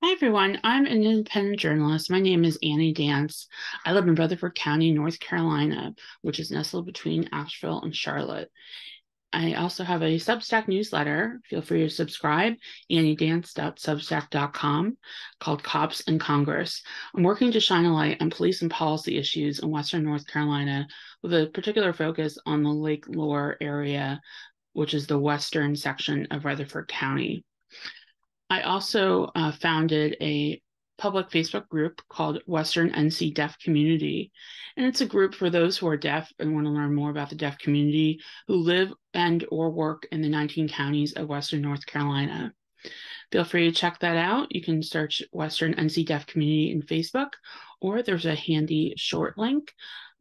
Hi, everyone. I'm an independent journalist. My name is Annie Dance. I live in Rutherford County, North Carolina, which is nestled between Asheville and Charlotte. I also have a Substack newsletter. Feel free to subscribe, anniedance.substack.com, called Cops in Congress. I'm working to shine a light on police and policy issues in Western North Carolina with a particular focus on the Lake Lure area, which is the western section of Rutherford County. I also founded a public Facebook group called Western NC Deaf Community. And it's a group for those who are deaf and want to learn more about the deaf community who live and or work in the 19 counties of Western North Carolina. Feel free to check that out. You can search Western NC Deaf Community in Facebook, or there's a handy short link,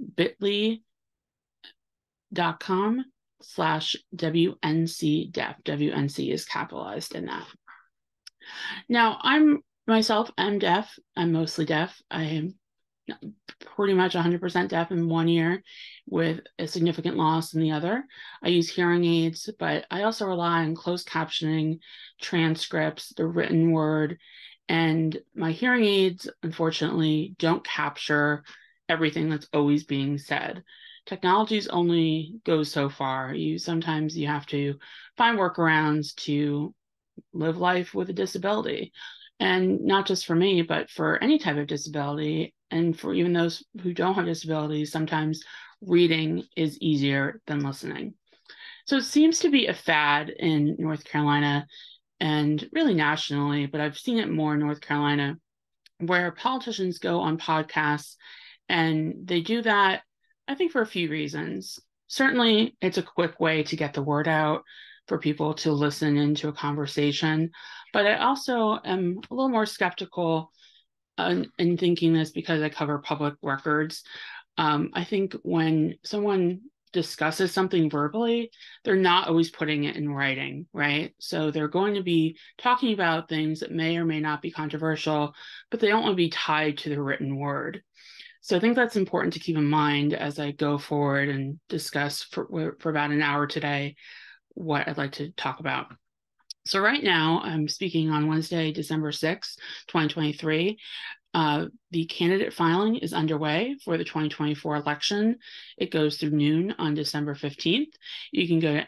bit.ly.com/WNC Deaf. WNC is capitalized in that. Now, I'm myself, I'm deaf. I'm mostly deaf. I am pretty much 100% deaf in one ear with a significant loss in the other. I use hearing aids, but I also rely on closed captioning, transcripts, the written word, and my hearing aids, unfortunately, don't capture everything that's always being said. Technologies only goes so far. Sometimes you have to find workarounds to live life with a disability. And not just for me, but for any type of disability. And for even those who don't have disabilities, sometimes reading is easier than listening. So it seems to be a fad in North Carolina and really nationally, but I've seen it more in North Carolina, where politicians go on podcasts and they do that, I think, for a few reasons. Certainly, it's a quick way to get the word out for people to listen into a conversation. But I also am a little more skeptical in thinking this because I cover public records. I think when someone discusses something verbally, they're not always putting it in writing, right? So they're going to be talking about things that may or may not be controversial, but they don't want to be tied to the written word. So I think that's important to keep in mind as I go forward and discuss for about an hour today what I'd like to talk about. So right now, I'm speaking on Wednesday, December 6th, 2023. The candidate filing is underway for the 2024 election. It goes through noon on December 15th. You can go to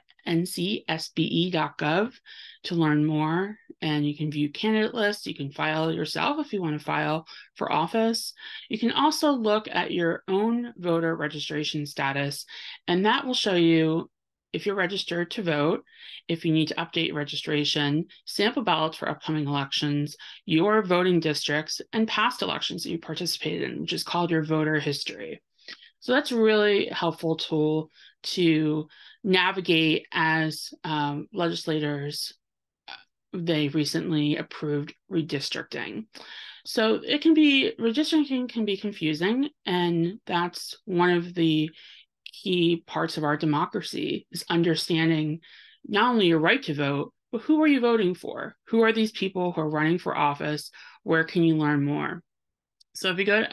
ncsbe.gov to learn more, and you can view candidate lists. You can file yourself if you want to file for office. You can also look at your own voter registration status, and that will show you if you're registered to vote, if you need to update registration, sample ballots for upcoming elections, your voting districts, and past elections that you participated in, which is called your voter history. So that's a really helpful tool to navigate as legislators. They recently approved redistricting. So redistricting can be confusing, and that's one of the key parts of our democracy is understanding not only your right to vote, but who are you voting for? Who are these people who are running for office? Where can you learn more? So if you go to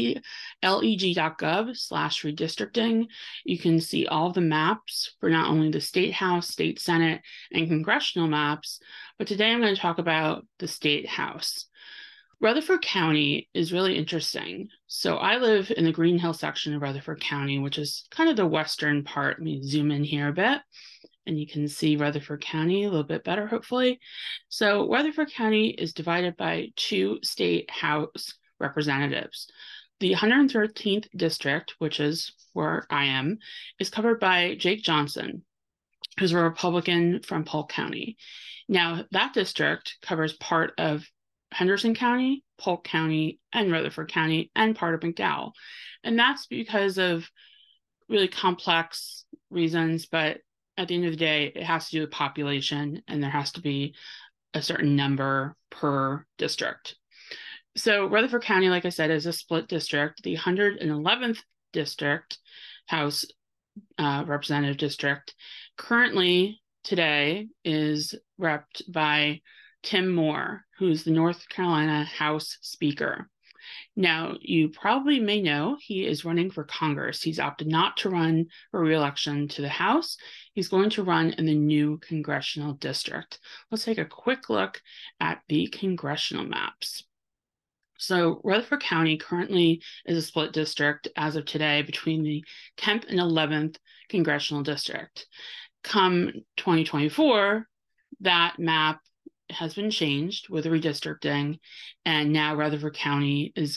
ncleg.gov/redistricting, you can see all the maps for not only the state house, state senate, and congressional maps, but today I'm going to talk about the state house. Rutherford County is really interesting. So I live in the Green Hill section of Rutherford County, which is kind of the western part. Let me zoom in here a bit, and you can see Rutherford County a little bit better, hopefully. So Rutherford County is divided by two state house representatives. The 113th district, which is where I am, is covered by Jake Johnson, who's a Republican from Polk County. Now, that district covers part of Henderson County, Polk County, and Rutherford County, and part of McDowell. And that's because of really complex reasons, but at the end of the day, it has to do with population, and there has to be a certain number per district. So Rutherford County, like I said, is a split district. The 111th district, House Representative District, currently today is repped by Tim Moore, who's the North Carolina House Speaker. Now, you probably may know he is running for Congress. He's opted not to run for re-election to the House. He's going to run in the new congressional district. Let's take a quick look at the congressional maps. So Rutherford County currently is a split district as of today between the 10th and 11th congressional district. Come 2024, that map has been changed with redistricting, and now Rutherford County is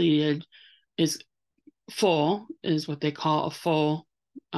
what they call a full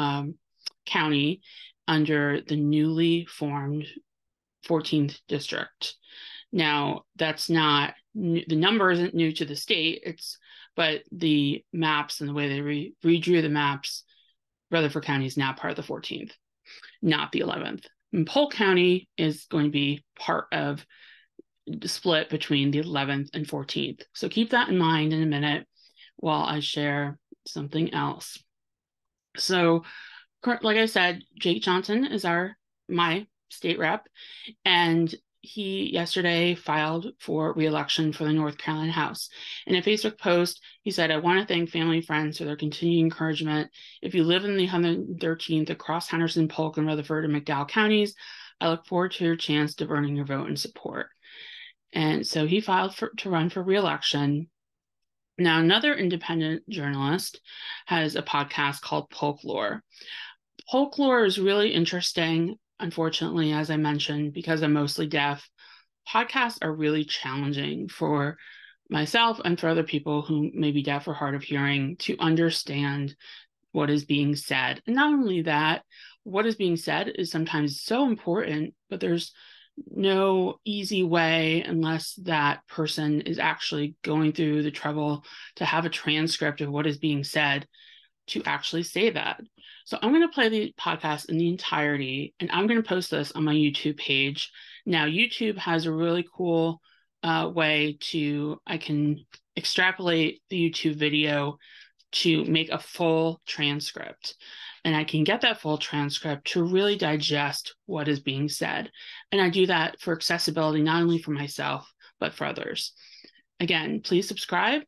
county under the newly formed 14th district. Now, that's not the number isn't new to the state, but the maps and the way they redrew the maps, Rutherford County is now part of the 14th, not the 11th. And Polk County is going to be part of the split between the 11th and 14th. So keep that in mind in a minute while I share something else. So, like I said, Jake Johnson is my state rep, and he yesterday filed for re-election for the North Carolina House. In a Facebook post, he said, "I want to thank family and friends for their continued encouragement. If you live in the 113th across Henderson, Polk, and Rutherford and McDowell counties, I look forward to your chance to earning your vote and support." And so he filed to run for re-election. Now, another independent journalist has a podcast called Folklore. Folklore is really interesting. Unfortunately, as I mentioned, because I'm mostly deaf, podcasts are really challenging for myself and for other people who may be deaf or hard of hearing to understand what is being said. And not only that, what is being said is sometimes so important, but there's no easy way unless that person is actually going through the trouble to have a transcript of what is being said to actually say that. So I'm going to play the podcast in the entirety, and I'm going to post this on my YouTube page. Now, YouTube has a really cool way I can extrapolate the YouTube video to make a full transcript. And I can get that full transcript to really digest what is being said. And I do that for accessibility, not only for myself, but for others. Again, please subscribe,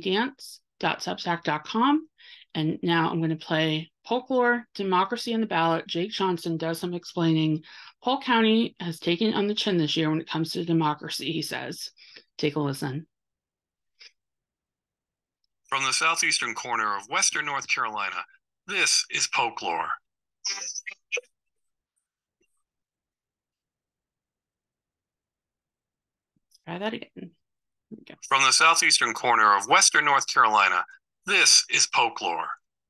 anniedance.substack.com. And now I'm going to play Folklore, Democracy on the Ballot. Jake Johnson does some explaining. Polk County has taken on the chin this year when it comes to democracy, he says. Take a listen. From the southeastern corner of western North Carolina, this is Folklore. Try that again. From the southeastern corner of western North Carolina, this is Folklore.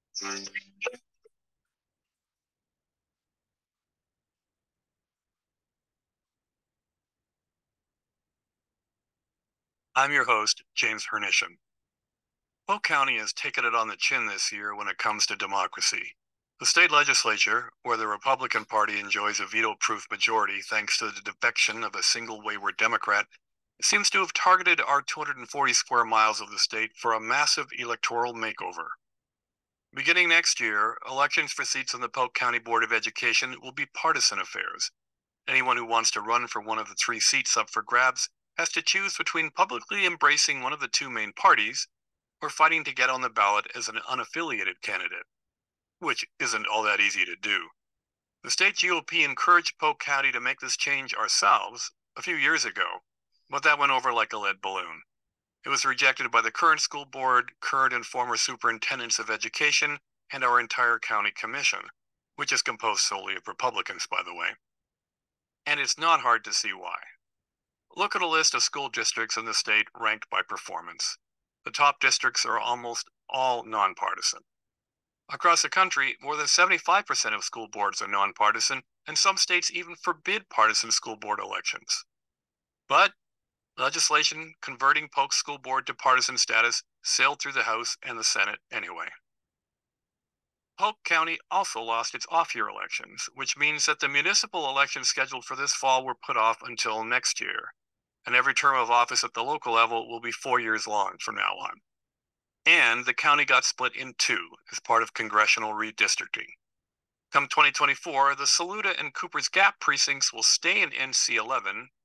I'm your host, James Hernisham. Polk County has taken it on the chin this year when it comes to democracy. The state legislature, where the Republican Party enjoys a veto-proof majority thanks to the defection of a single wayward Democrat, seems to have targeted our 240 square miles of the state for a massive electoral makeover. Beginning next year, elections for seats on the Polk County Board of Education will be partisan affairs. Anyone who wants to run for one of the 3 seats up for grabs has to choose between publicly embracing one of the 2 main parties or fighting to get on the ballot as an unaffiliated candidate, which isn't all that easy to do. The state GOP encouraged Polk County to make this change ourselves a few years ago, but that went over like a lead balloon. It was rejected by the current school board, current and former superintendents of education, and our entire county commission, which is composed solely of Republicans, by the way. And it's not hard to see why. Look at a list of school districts in the state ranked by performance. The top districts are almost all nonpartisan. Across the country, more than 75% of school boards are nonpartisan, and some states even forbid partisan school board elections. But legislation converting Polk School Board to partisan status sailed through the House and the Senate anyway. Polk County also lost its off-year elections, which means that the municipal elections scheduled for this fall were put off until next year, and every term of office at the local level will be 4 years long from now on. And the county got split in 2 as part of congressional redistricting. Come 2024, the Saluda and Cooper's Gap precincts will stay in NC 11,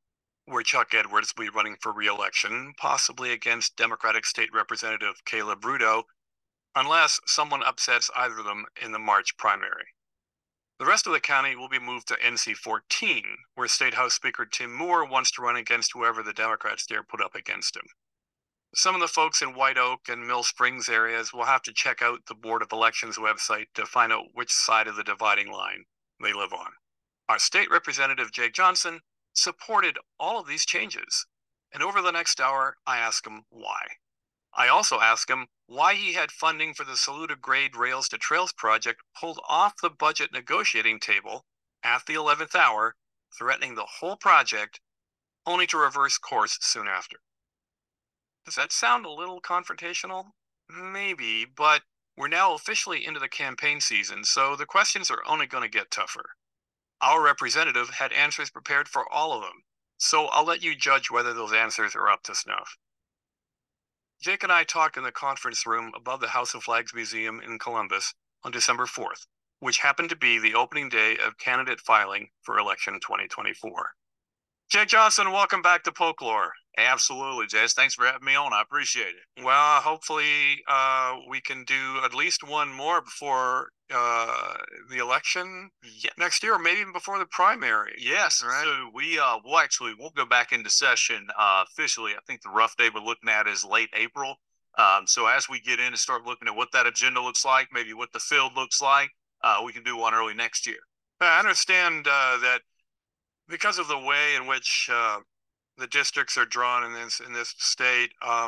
where Chuck Edwards will be running for re-election, possibly against Democratic State Representative Caleb Rudo, unless someone upsets either of them in the March primary. The rest of the county will be moved to NC 14, where State House Speaker Tim Moore wants to run against whoever the Democrats dare put up against him. Some of the folks in White Oak and Mill Springs areas will have to check out the Board of Elections website to find out which side of the dividing line they live on. Our state representative, Jake Johnson, supported all of these changes. And over the next hour, I ask him why. I also ask him why he had funding for the Saluda Grade Rails to Trails project pulled off the budget negotiating table at the 11th hour, threatening the whole project, only to reverse course soon after. Does that sound a little confrontational? Maybe, but we're now officially into the campaign season, so the questions are only going to get tougher. Our representative had answers prepared for all of them, so I'll let you judge whether those answers are up to snuff. Jake and I talked in the conference room above the House of Flags Museum in Columbus on December 4th, which happened to be the opening day of candidate filing for election 2024. Jake Johnson, welcome back to Folklore. Absolutely, Jess. Thanks for having me on. I appreciate it. Well, hopefully we can do at least one more before the election next year, or maybe even before the primary. Yes. Right. So we'll go back into session officially. I think the rough day we're looking at is late April. So as we get in and start looking at what that agenda looks like, maybe what the field looks like, we can do one early next year. I understand that because of the way in which the districts are drawn in this state,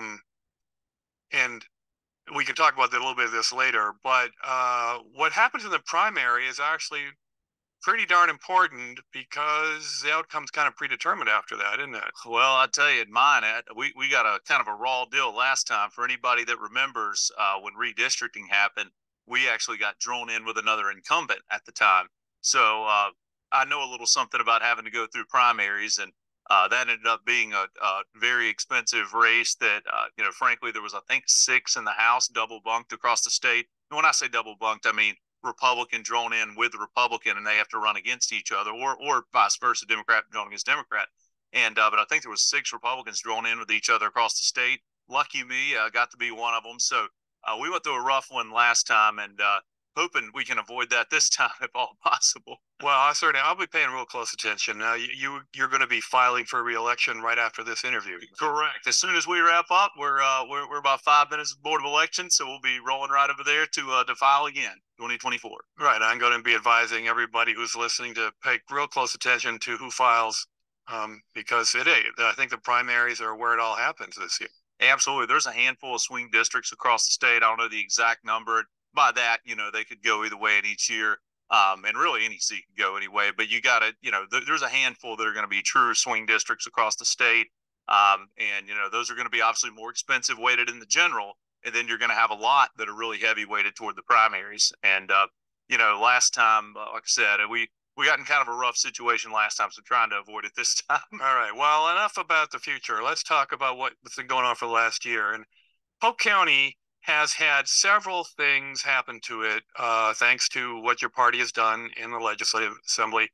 and we can talk about a little bit of this later, but what happens in the primary is actually pretty darn important because the outcome's kind of predetermined after that, isn't it? Well, I tell you, in mine, we got a kind of a raw deal last time. For anybody that remembers when redistricting happened, we actually got drawn in with another incumbent at the time. So I know a little something about having to go through primaries, and that ended up being a very expensive race that, frankly, there was, I think, 6 in the House, double bunked across the state. And when I say double bunked, I mean Republican drawn in with Republican, and they have to run against each other, or vice versa, Democrat drawn against Democrat. And but I think there was 6 Republicans drawn in with each other across the state. Lucky me, I got to be one of them. So we went through a rough one last time, and hoping we can avoid that this time if all possible. Well, I'll be paying real close attention. You're going to be filing for re-election right after this interview. Correct. As soon as we wrap up, we're about 5 minutes of Board of Elections, so we'll be rolling right over there to file again, 2024. Right. I'm going to be advising everybody who's listening to pay real close attention to who files, because I think the primaries are where it all happens this year. Absolutely. There's a handful of swing districts across the state. I don't know the exact number. By that, they could go either way in each year. And really any seat could go anyway, but you got to, there's a handful that are going to be true swing districts across the state. And, those are going to be obviously more expensive weighted in the general. And then you're going to have a lot that are really heavy weighted toward the primaries. And, last time, like I said, we got in kind of a rough situation last time, so trying to avoid it this time. All right. Well, enough about the future. Let's talk about what's been going on for the last year. And Polk County has had several things happen to it, thanks to what your party has done in the Legislative Assembly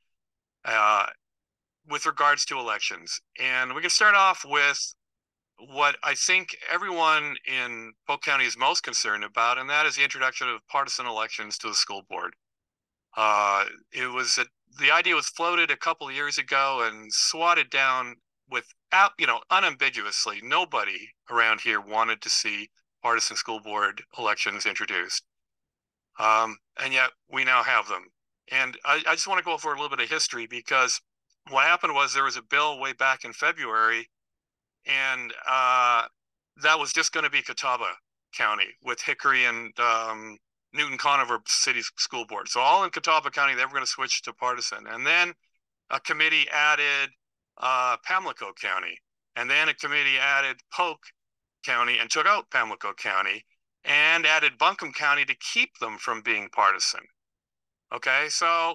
with regards to elections. And we can start off with what I think everyone in Polk County is most concerned about, and that is the introduction of partisan elections to the school board. The idea was floated a couple of years ago and swatted down without, unambiguously. Nobody around here wanted to see partisan school board elections introduced. And yet we now have them. And I just want to go over a little bit of history, because what happened was there was a bill way back in February, and that was just going to be Catawba County with Hickory and Newton Conover City School Board. So all in Catawba County, they were going to switch to partisan. And then a committee added Pamlico County. And then a committee added Polk County and took out Pamlico County and added Buncombe County to keep them from being partisan. Okay, so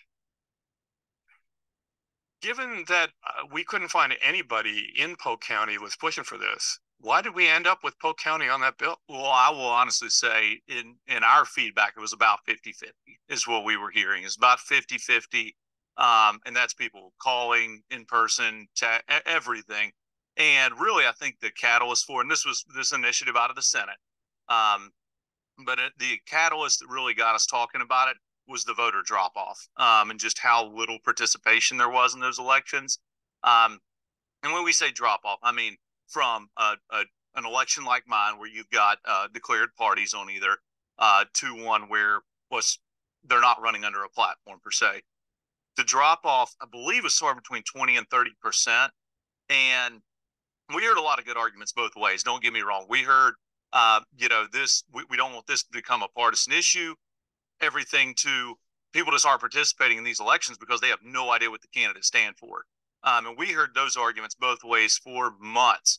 given that we couldn't find anybody in Polk County who was pushing for this, why did we end up with Polk County on that bill? Well, I will honestly say in our feedback, it was about 50-50 is what we were hearing. It's about 50-50. And that's people calling in person, everything. And really, I think the catalyst for, and this was this initiative out of the Senate, um, but the catalyst that really got us talking about it was the voter drop off, and just how little participation there was in those elections. Um, and when we say drop off, I mean from an election like mine, where you've got declared parties on either, to one where was they're not running under a platform per se. The drop off, I believe, was somewhere between 20 and 30%. And we heard a lot of good arguments both ways. Don't get me wrong. We heard, we don't want this to become a partisan issue. Everything to people to start participating in these elections because they have no idea what the candidates stand for. And we heard those arguments both ways for months.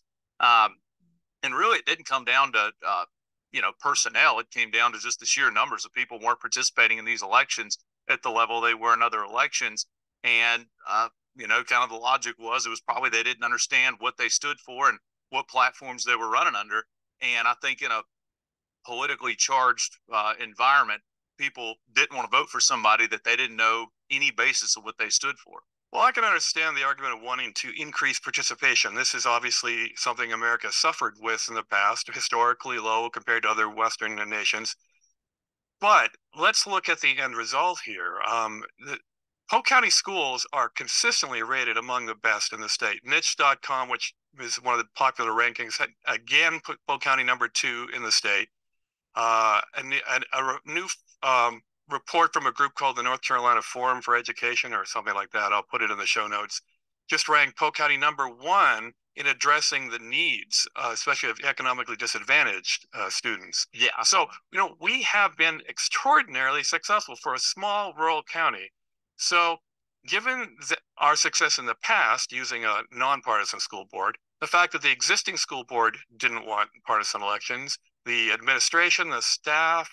And really, it didn't come down to, personnel. It came down to just the sheer numbers of people weren't participating in these elections at the level they were in other elections. And, kind of the logic was it was probably they didn't understand what they stood for and what platforms they were running under. And I think in a politically charged environment, people didn't want to vote for somebody that they didn't know any basis of what they stood for. Well, I can understand the argument of wanting to increase participation. This is obviously something America suffered with in the past, historically low compared to other Western nations. But let's look at the end result here. The Polk County schools are consistently rated among the best in the state. Niche.com, which is one of the popular rankings, again put Polk County #2 in the state. And a new report from a group called the North Carolina Forum for Education or something like that, I'll put it in the show notes, just ranked Polk County #1 in addressing the needs, especially of economically disadvantaged students. Yeah. So, we have been extraordinarily successful for a small rural county. So given our success in the past using a nonpartisan school board, the fact that the existing school board didn't want partisan elections, the administration, the staff,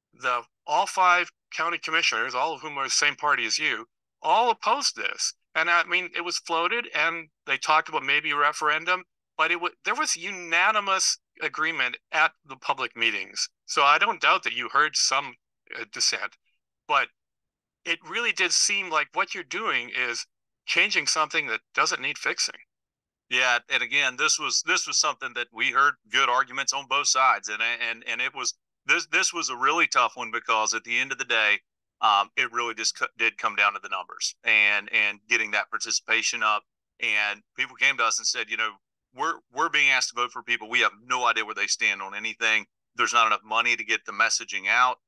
all 5 county commissioners, all of whom are the same party as you, all opposed this. And I mean, it was floated and they talked about maybe a referendum, but there was unanimous agreement at the public meetings. So I don't doubt that you heard some dissent, but it really did seem like what you're doing is changing something that doesn't need fixing. Yeah, and again, this was something that we heard good arguments on both sides, and it was this was a really tough one because at the end of the day, it really just did come down to the numbers and getting that participation up. And people came to us and said, we're being asked to vote for people we have no idea where they stand on anything. There's not enough money to get the messaging out.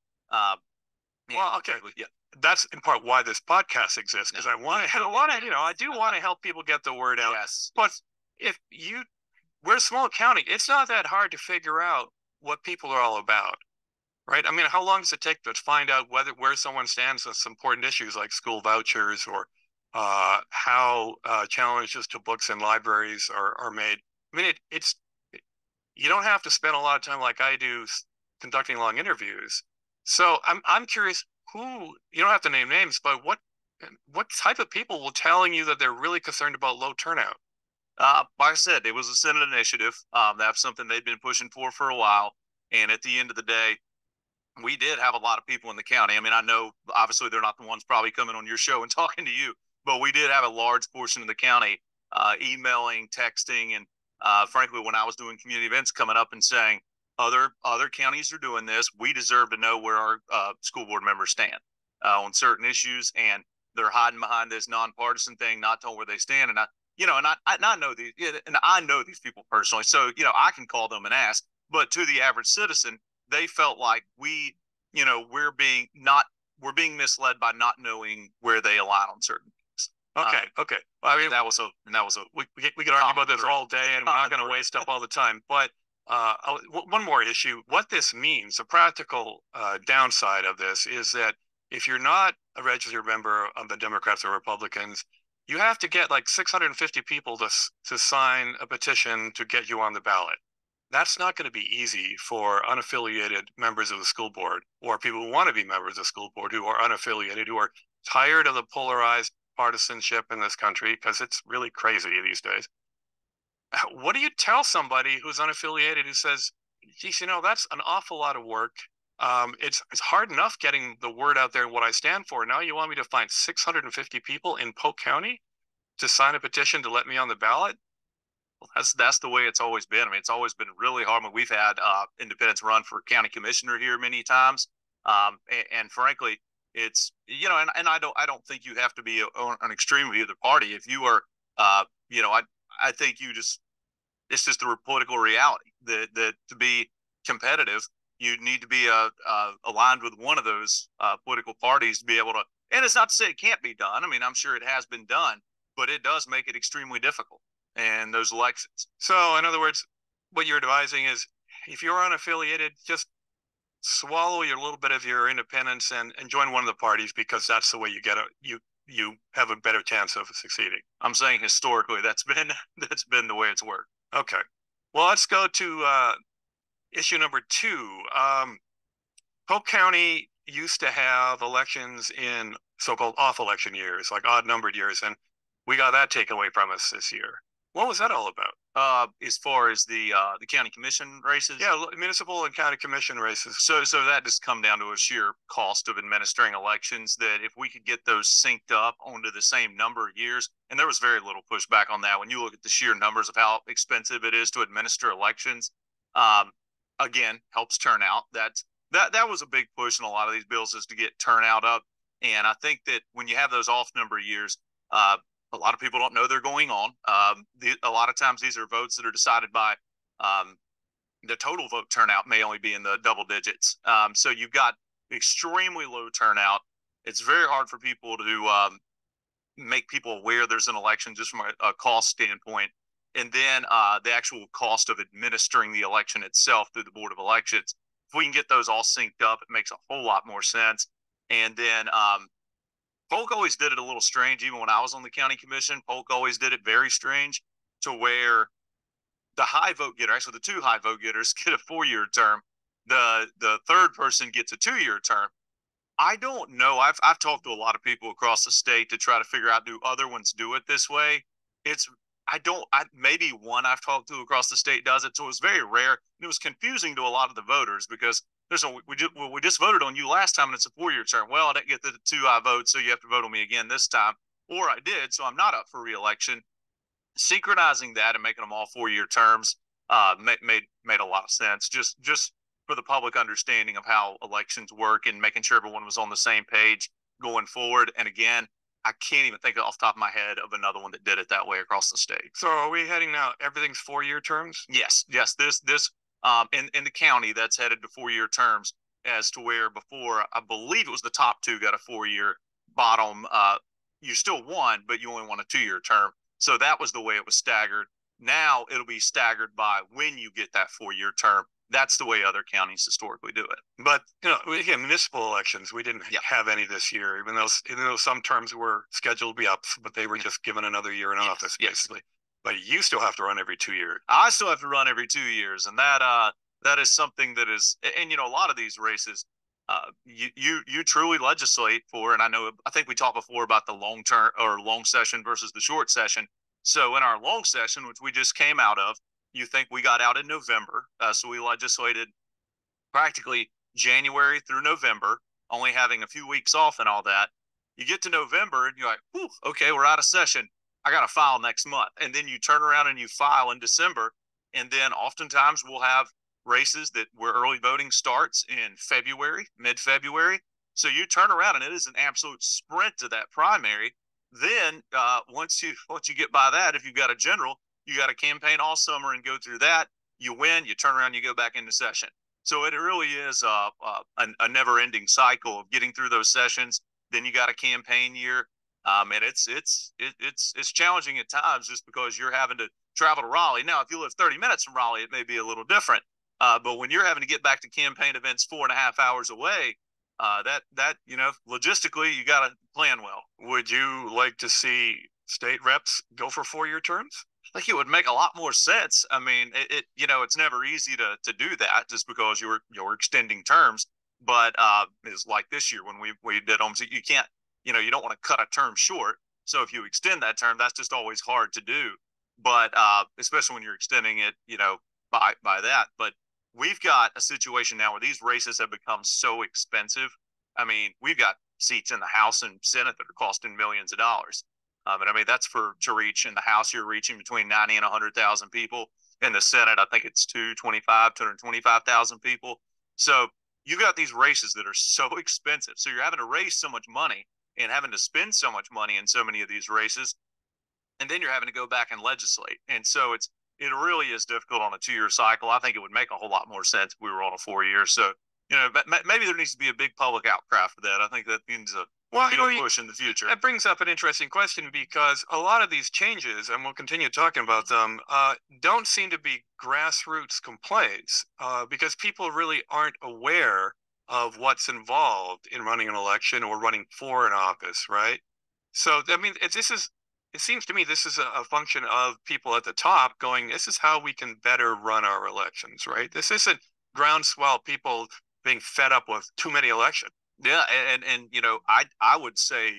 Well, okay, yeah, that's in part why this podcast exists, because I do want to help people get the word out. Yes. But we're a small county. It's not that hard to figure out what people are all about, right? I mean, how long does it take to find out where someone stands on some important issues like school vouchers or how challenges to books and libraries are made? I mean, you don't have to spend a lot of time like I do conducting long interviews. So I'm curious you don't have to name names, but what type of people were telling you that they're really concerned about low turnout? Like I said, it was a Senate initiative. That's something they'd been pushing for a while. And at the end of the day, we did have a lot of people in the county. I mean, I know obviously they're not the ones probably coming on your show and talking to you, but we did have a large portion of the county emailing, texting, and frankly, when I was doing community events, coming up and saying, other counties are doing this. We deserve to know where our school board members stand on certain issues, and they're hiding behind this nonpartisan thing, not telling where they stand. And I know these people personally, so I can call them and ask. But to the average citizen, they felt like we're being misled by not knowing where they align on certain things. Okay. Well, I mean, we could argue about this all day, and we're not going to waste up all the time. But one more issue. What this means, the practical downside of this is that if you're not a registered member of the Democrats or Republicans, you have to get like 650 people to sign a petition to get you on the ballot. That's not going to be easy for unaffiliated members of the school board or people who want to be members of the school board who are unaffiliated, who are tired of the polarized partisanship in this country, because it's really crazy these days. What do you tell somebody who's unaffiliated who says, geez, that's an awful lot of work. It's hard enough getting the word out there what I stand for. Now you want me to find 650 people in Polk County to sign a petition to let me on the ballot? Well, that's the way it's always been. I mean, it's always been really hard. I mean, we've had independents run for county commissioner here many times, and frankly, it's and I don't think you have to be on an extreme of either party. If you are, I think it's just the political reality that to be competitive, you need to be aligned with one of those political parties to be able to. And it's not to say it can't be done. I mean, I'm sure it has been done, but it does make it extremely difficult in those elections. So, in other words, what you're advising is if you're unaffiliated, just swallow your little bit of your independence and join one of the parties, because that's the way you have a better chance of succeeding. I'm saying historically that's been the way it's worked. Okay. Well, let's go to issue number 2. Polk County used to have elections in so-called off-election years, like odd-numbered years, and we got that taken away from us this year. What was that all about? As far as the county commission races? Yeah, municipal and county commission races. So that just come down to a sheer cost of administering elections, that if we could get those synced up onto the same number of years, and there was very little pushback on that when you look at the sheer numbers of how expensive it is to administer elections, again, helps turnout. That was a big push in a lot of these bills, is to get turnout up. And I think that when you have those off number years, a lot of people don't know they're going on. A lot of times these are votes that are decided by the total vote turnout may only be in the double digits. So you've got extremely low turnout. It's very hard for people to make people aware there's an election, just from a cost standpoint. And then the actual cost of administering the election itself through the Board of Elections. If we can get those all synced up, it makes a whole lot more sense. And then Polk always did it a little strange. Even when I was on the county commission, Polk always did it very strange, to where the high vote getter, actually the 2 high vote getters, get a 4-year term. The third person gets a 2-year term. I don't know. I've talked to a lot of people across the state to try to figure out, do other ones do it this way? Maybe one I've talked to across the state does it. So it was very rare. And it was confusing to a lot of the voters, because we just voted on you last time and it's a 4-year term. Well, I didn't get the 2 I vote, so you have to vote on me again this time. Or I did, so I'm not up for re-election. Synchronizing that and making them all 4-year terms made a lot of sense. Just for the public understanding of how elections work, and making sure everyone was on the same page going forward. And again, I can't even think off the top of my head of another one that did it that way across the state. So are we heading now, everything's 4-year terms? Yes. This in the county, that's headed to 4-year terms, as to where before, I believe it was the top 2 got a 4-year, bottom you still won, but you only won a 2-year term. So that was the way it was staggered. Now it'll be staggered by when you get that 4-year term. That's the way other counties historically do it. But again, municipal elections, we didn't have any this year, even though some terms were scheduled to be up, but they were just given another year in office, basically. But you still have to run every 2 years. I still have to run every 2 years, and that is something that is, and a lot of these races, you truly legislate for. And I think we talked before about the long session versus the short session. So in our long session, which we just came out of, you think we got out in November, so we legislated practically January through November, only having a few weeks off and all that. You get to November and you're like, whew, okay, we're out of session. I got to file next month. And then you turn around and you file in December. And then oftentimes we'll have races where early voting starts in February, mid-February. So you turn around and it is an absolute sprint to that primary. Then once you get by that, if you've got a general, you got to campaign all summer and go through that. You win, you turn around, you go back into session. So it really is a never-ending cycle of getting through those sessions. Then you got a campaign year, and it's challenging at times, just because you're having to travel to Raleigh. Now, if you live 30 minutes from Raleigh, it may be a little different. But when you're having to get back to campaign events 4.5 hours away, logistically, you got to plan well. Would you like to see state reps go for 4-year terms? I think it would make a lot more sense. I mean, it's never easy to do that, just because you're extending terms. But it's like this year when we did them. So you can't, you don't want to cut a term short. So if you extend that term, that's just always hard to do. But especially when you're extending it, by that. But we've got a situation now where these races have become so expensive. I mean, we've got seats in the House and Senate that are costing millions of dollars. And I mean, that's to reach in the House, you're reaching between 90 and 100,000 people. In the Senate, I think it's 225,000 people. So you got these races that are so expensive. So you're having to raise so much money and having to spend so much money in so many of these races. And then you're having to go back and legislate. And so it really is difficult on a 2-year cycle. I think it would make a whole lot more sense if we were on a 4-year. So, but maybe there needs to be a big public outcry for that. I think that means a push in the future. That brings up an interesting question, because a lot of these changes, and we'll continue talking about them, don't seem to be grassroots complaints, because people really aren't aware of what's involved in running an election or running for an office, right? So, I mean, it seems to me this is a function of people at the top going, this is how we can better run our elections, right? This isn't groundswell people being fed up with too many elections. Yeah, and I would say,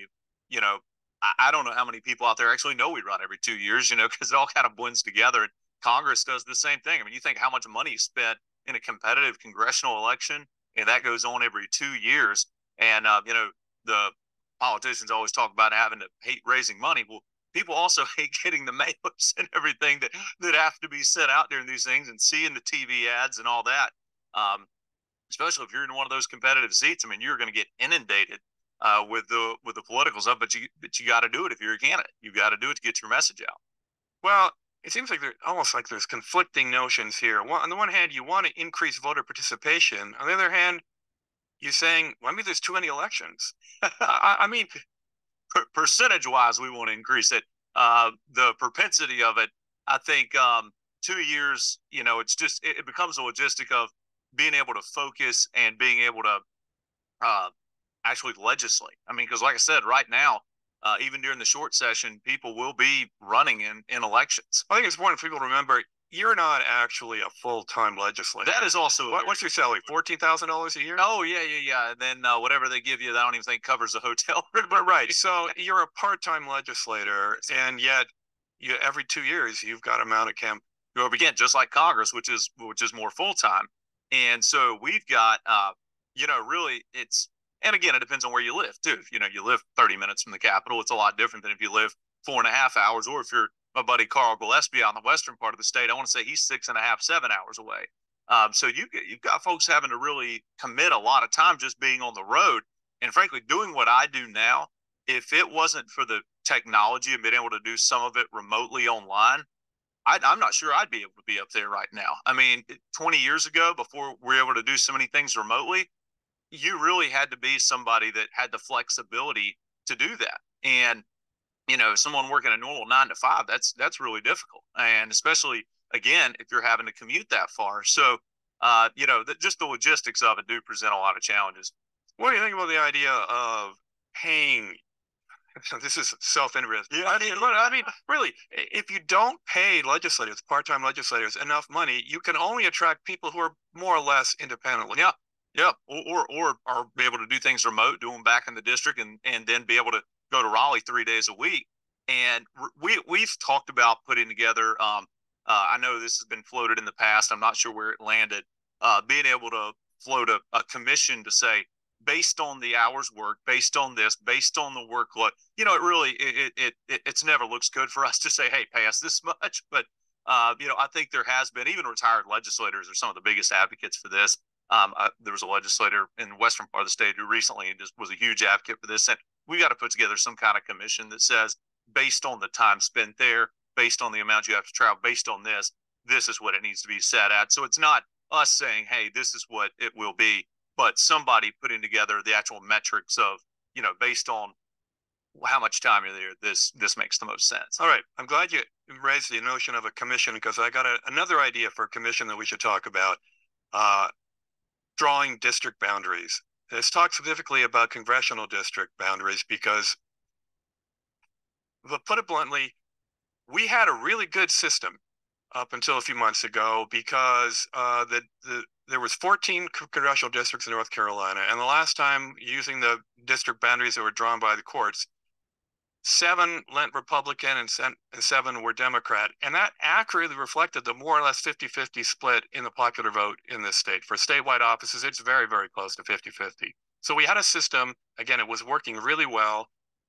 I don't know how many people out there actually know we run every 2 years, because it all kind of blends together. And Congress does the same thing. I mean, you think how much money is spent in a competitive congressional election, and that goes on every 2 years. And the politicians always talk about having to hate raising money. Well, people also hate getting the mailers and everything that have to be sent out during these things, and seeing the TV ads and all that. Especially if you're in one of those competitive seats. I mean, you're going to get inundated with the political stuff, but you got to do it if you're a candidate. You got to do it to get your message out. Well, it seems like there's conflicting notions here. On the one hand, you want to increase voter participation. On the other hand, you're saying, well, I mean, there's too many elections. I mean, percentage-wise, we want to increase it. The propensity of it, I think, 2 years. It's just it becomes a logistic of being able to focus and being able to actually legislate. I mean, because like I said, right now, even during the short session, people will be running in elections. I think it's important for people to remember, you're not actually a full-time legislator. That is also what's your salary? $14,000 a year? Oh yeah. And then whatever they give you, I don't even think covers the hotel. But right, so you're a part-time legislator, and yet every 2 years you've got to mount a camp. Again, just like Congress, which is more full-time. And so we've got, really and again, it depends on where you live too. If, you live 30 minutes from the Capitol, it's a lot different than if you live 4.5 hours, or if you're my buddy Carl Gillespie out in the western part of the state, I want to say he's 6.5, 7 hours away. So you've got folks having to really commit a lot of time just being on the road. And frankly, doing what I do now, if it wasn't for the technology and being able to do some of it remotely online, I'm not sure I'd be able to be up there right now. I mean, 20 years ago, before we were able to do so many things remotely, you really had to be somebody that had the flexibility to do that. And, someone working a normal 9 to 5, that's really difficult. And especially, again, if you're having to commute that far. So, just the logistics of it do present a lot of challenges. What do you think about the idea of paying? This is self-interest. Yeah. I mean, really, if you don't pay legislators, part-time legislators, enough money, you can only attract people who are more or less independent. Yeah. Or be able to do things remote, do them back in the district, and then be able to go to Raleigh 3 days a week. And we've talked about putting together. I know this has been floated in the past. I'm not sure where it landed. Being able to float a commission to say, based on the hours worked, based on this, based on the workload, it really it's never looks good for us to say, hey, pay us this much. But I think there has been, even retired legislators are some of the biggest advocates for this. There was a legislator in the western part of the state who recently just was a huge advocate for this. And we got to put together some kind of commission that says, based on the time spent there, based on the amount you have to travel, based on this is what it needs to be set at. So it's not us saying, hey, this is what it will be, but somebody putting together the actual metrics of, based on how much time you're there, this makes the most sense. All right. I'm glad you raised the notion of a commission, because I got another idea for a commission that we should talk about. Drawing district boundaries. Let's talk specifically about congressional district boundaries, because, but put it bluntly, we had a really good system up until a few months ago, because there was 14 congressional districts in North Carolina, and the last time, using the district boundaries that were drawn by the courts, 7 went Republican and 7 were Democrat. And that accurately reflected the more or less 50-50 split in the popular vote in this state. For statewide offices, it's very, very close to 50-50. So we had a system, again, it was working really well.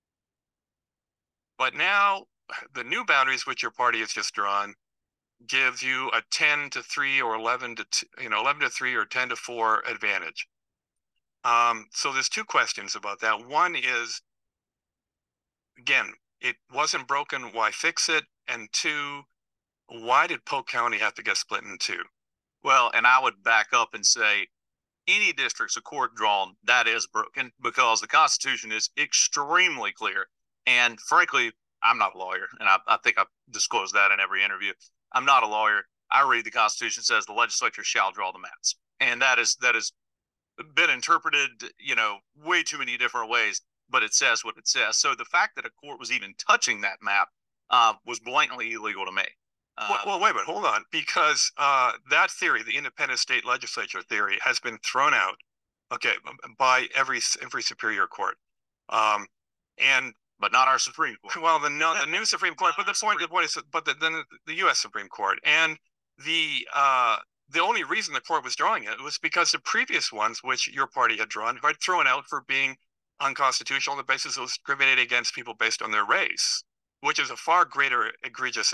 But now the new boundaries which your party has just drawn gives you a 10-3 or 11-3 or 10-4 advantage. So there's 2 questions about that. One is, again, it wasn't broken, why fix it? And 2, why did Polk County have to get split in 2? Well, and I would back up and say any districts a court drawn, that is broken, because the Constitution is extremely clear. And frankly, I'm not a lawyer, and I think I've disclosed that in every interview. I'm not a lawyer. I read the Constitution says the legislature shall draw the maps. And that has been interpreted, way too many different ways, but it says what it says. So the fact that a court was even touching that map was blatantly illegal to me. Well, wait a minute, hold on, because that theory, the independent state legislature theory, has been thrown out, okay, by every superior court, but not our Supreme Court. Well, the new Supreme Court, but the point is, but then the U.S. Supreme Court, and the only reason the court was drawing it was because the previous ones, which your party had drawn, had thrown out for being unconstitutional on the basis of discriminating against people based on their race, which is a far greater egregious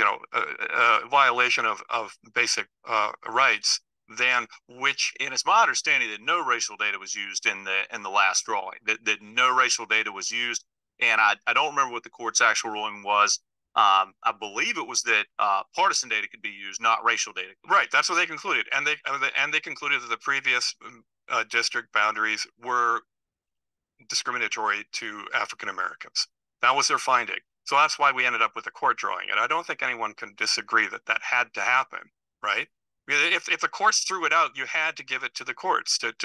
violation of basic rights than which. And it's my understanding that no racial data was used in the last drawing. That no racial data was used, and I don't remember what the court's actual ruling was. I believe it was that partisan data could be used, not racial data. Right, that's what they concluded, and they concluded that the previous district boundaries were discriminatory to African Americans. That was their finding. So that's why we ended up with the court drawing it. I don't think anyone can disagree that that had to happen, right? If the courts threw it out, you had to give it to the courts to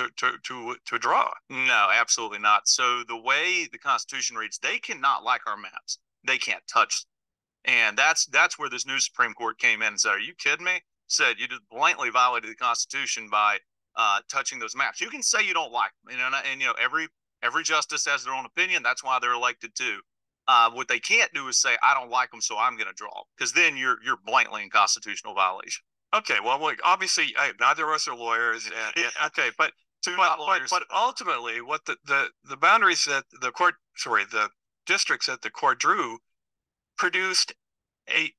draw. No, absolutely not. So the way the Constitution reads, they cannot like our maps. They can't touch them. And that's where this new Supreme Court came in and said, "Are you kidding me?" Said you just blatantly violated the Constitution by touching those maps. You can say you don't like them, and every justice has their own opinion. That's why they're elected too. What they can't do is say, "I don't like them, so I'm going to draw," because then you're blatantly in constitutional violation. Okay, well, obviously, neither of us are lawyers. Okay, but ultimately, what the boundaries that the districts that the court drew produced a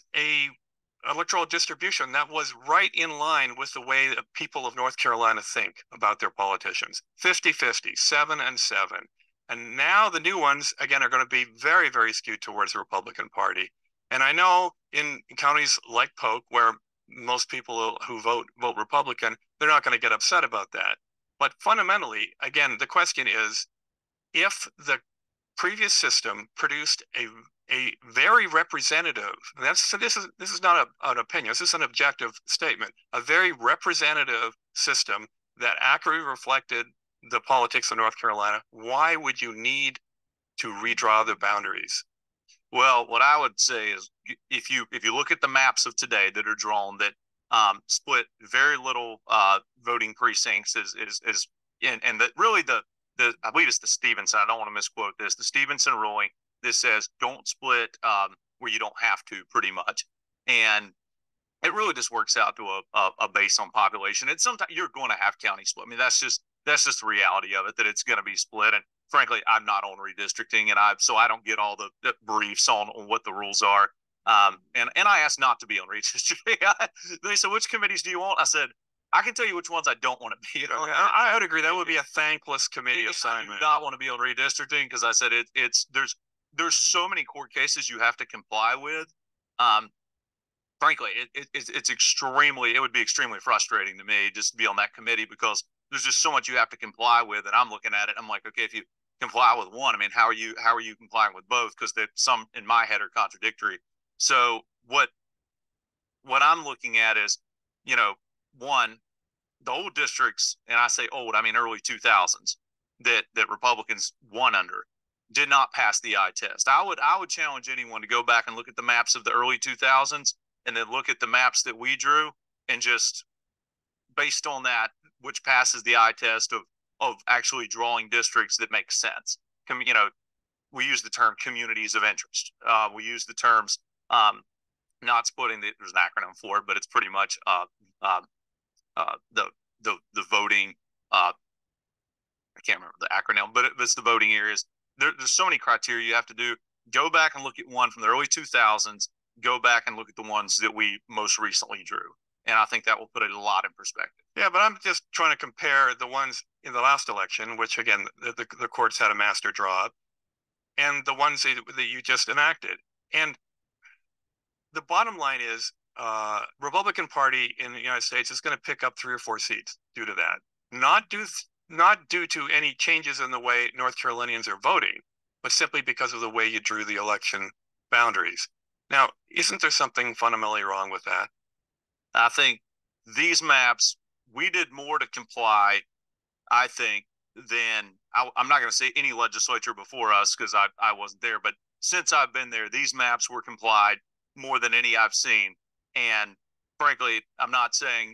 electoral distribution that was right in line with the way the people of North Carolina think about their politicians. 50-50, 7-7. And now the new ones, again, are going to be very, very skewed towards the Republican Party. And I know in counties like Polk, where most people who vote Republican, they're not going to get upset about that. But fundamentally, again, the question is, if the previous system produced a very representative, this is not an opinion, this is an objective statement, a very representative system that accurately reflected the politics of North Carolina, why would you need to redraw the boundaries? Well, what I would say is, if you look at the maps of today that are drawn that split very little voting precincts, and that really the I believe it's the Stevenson. I don't want to misquote this. The Stevenson ruling that says don't split where you don't have to, pretty much, and it really just works out to a base on population. And sometimes you're going to have county split. I mean, that's just the reality of it, that it's going to be split. And frankly, I'm not on redistricting, and so I don't get all the briefs on what the rules are. And I asked not to be on redistricting. They said, "Which committees do you want?" I said, "I can tell you which ones I don't want to be." I would agree. That would be a thankless committee assignment. I do not want to be on redistricting because I said there's so many court cases you have to comply with. Frankly, it would be extremely frustrating to me just to be on that committee, because there's just so much you have to comply with. And I'm looking at it, I'm like, okay, if you comply with one, I mean, how are you complying with both? Because some in my head are contradictory. So what I'm looking at is, one, the old districts, and I say old, I mean early 2000s, that Republicans won under, did not pass the eye test. I would challenge anyone to go back and look at the maps of the early 2000s and then look at the maps that we drew, and just based on that, which passes the eye test of actually drawing districts that make sense. we use the term communities of interest. We use the terms not splitting. There's an acronym for it, but it's pretty much the voting. I can't remember the acronym, but it's the voting areas. There's so many criteria you have to do. Go back and look at one from the early 2000s. Go back and look at the ones that we most recently drew. And I think that will put it a lot in perspective. Yeah, but I'm just trying to compare the ones in the last election, which again, the courts had a master draw, and the ones that you just enacted. And the bottom line is, Republican Party in the United States is going to pick up 3 or 4 seats due to that. Not due to any changes in the way North Carolinians are voting, but simply because of the way you drew the election boundaries. Now, isn't there something fundamentally wrong with that? I think these maps, we did more to comply, I think, than I'm not going to say any legislature before us because I wasn't there, but since I've been there, these maps were complied more than any I've seen. And frankly, I'm not saying,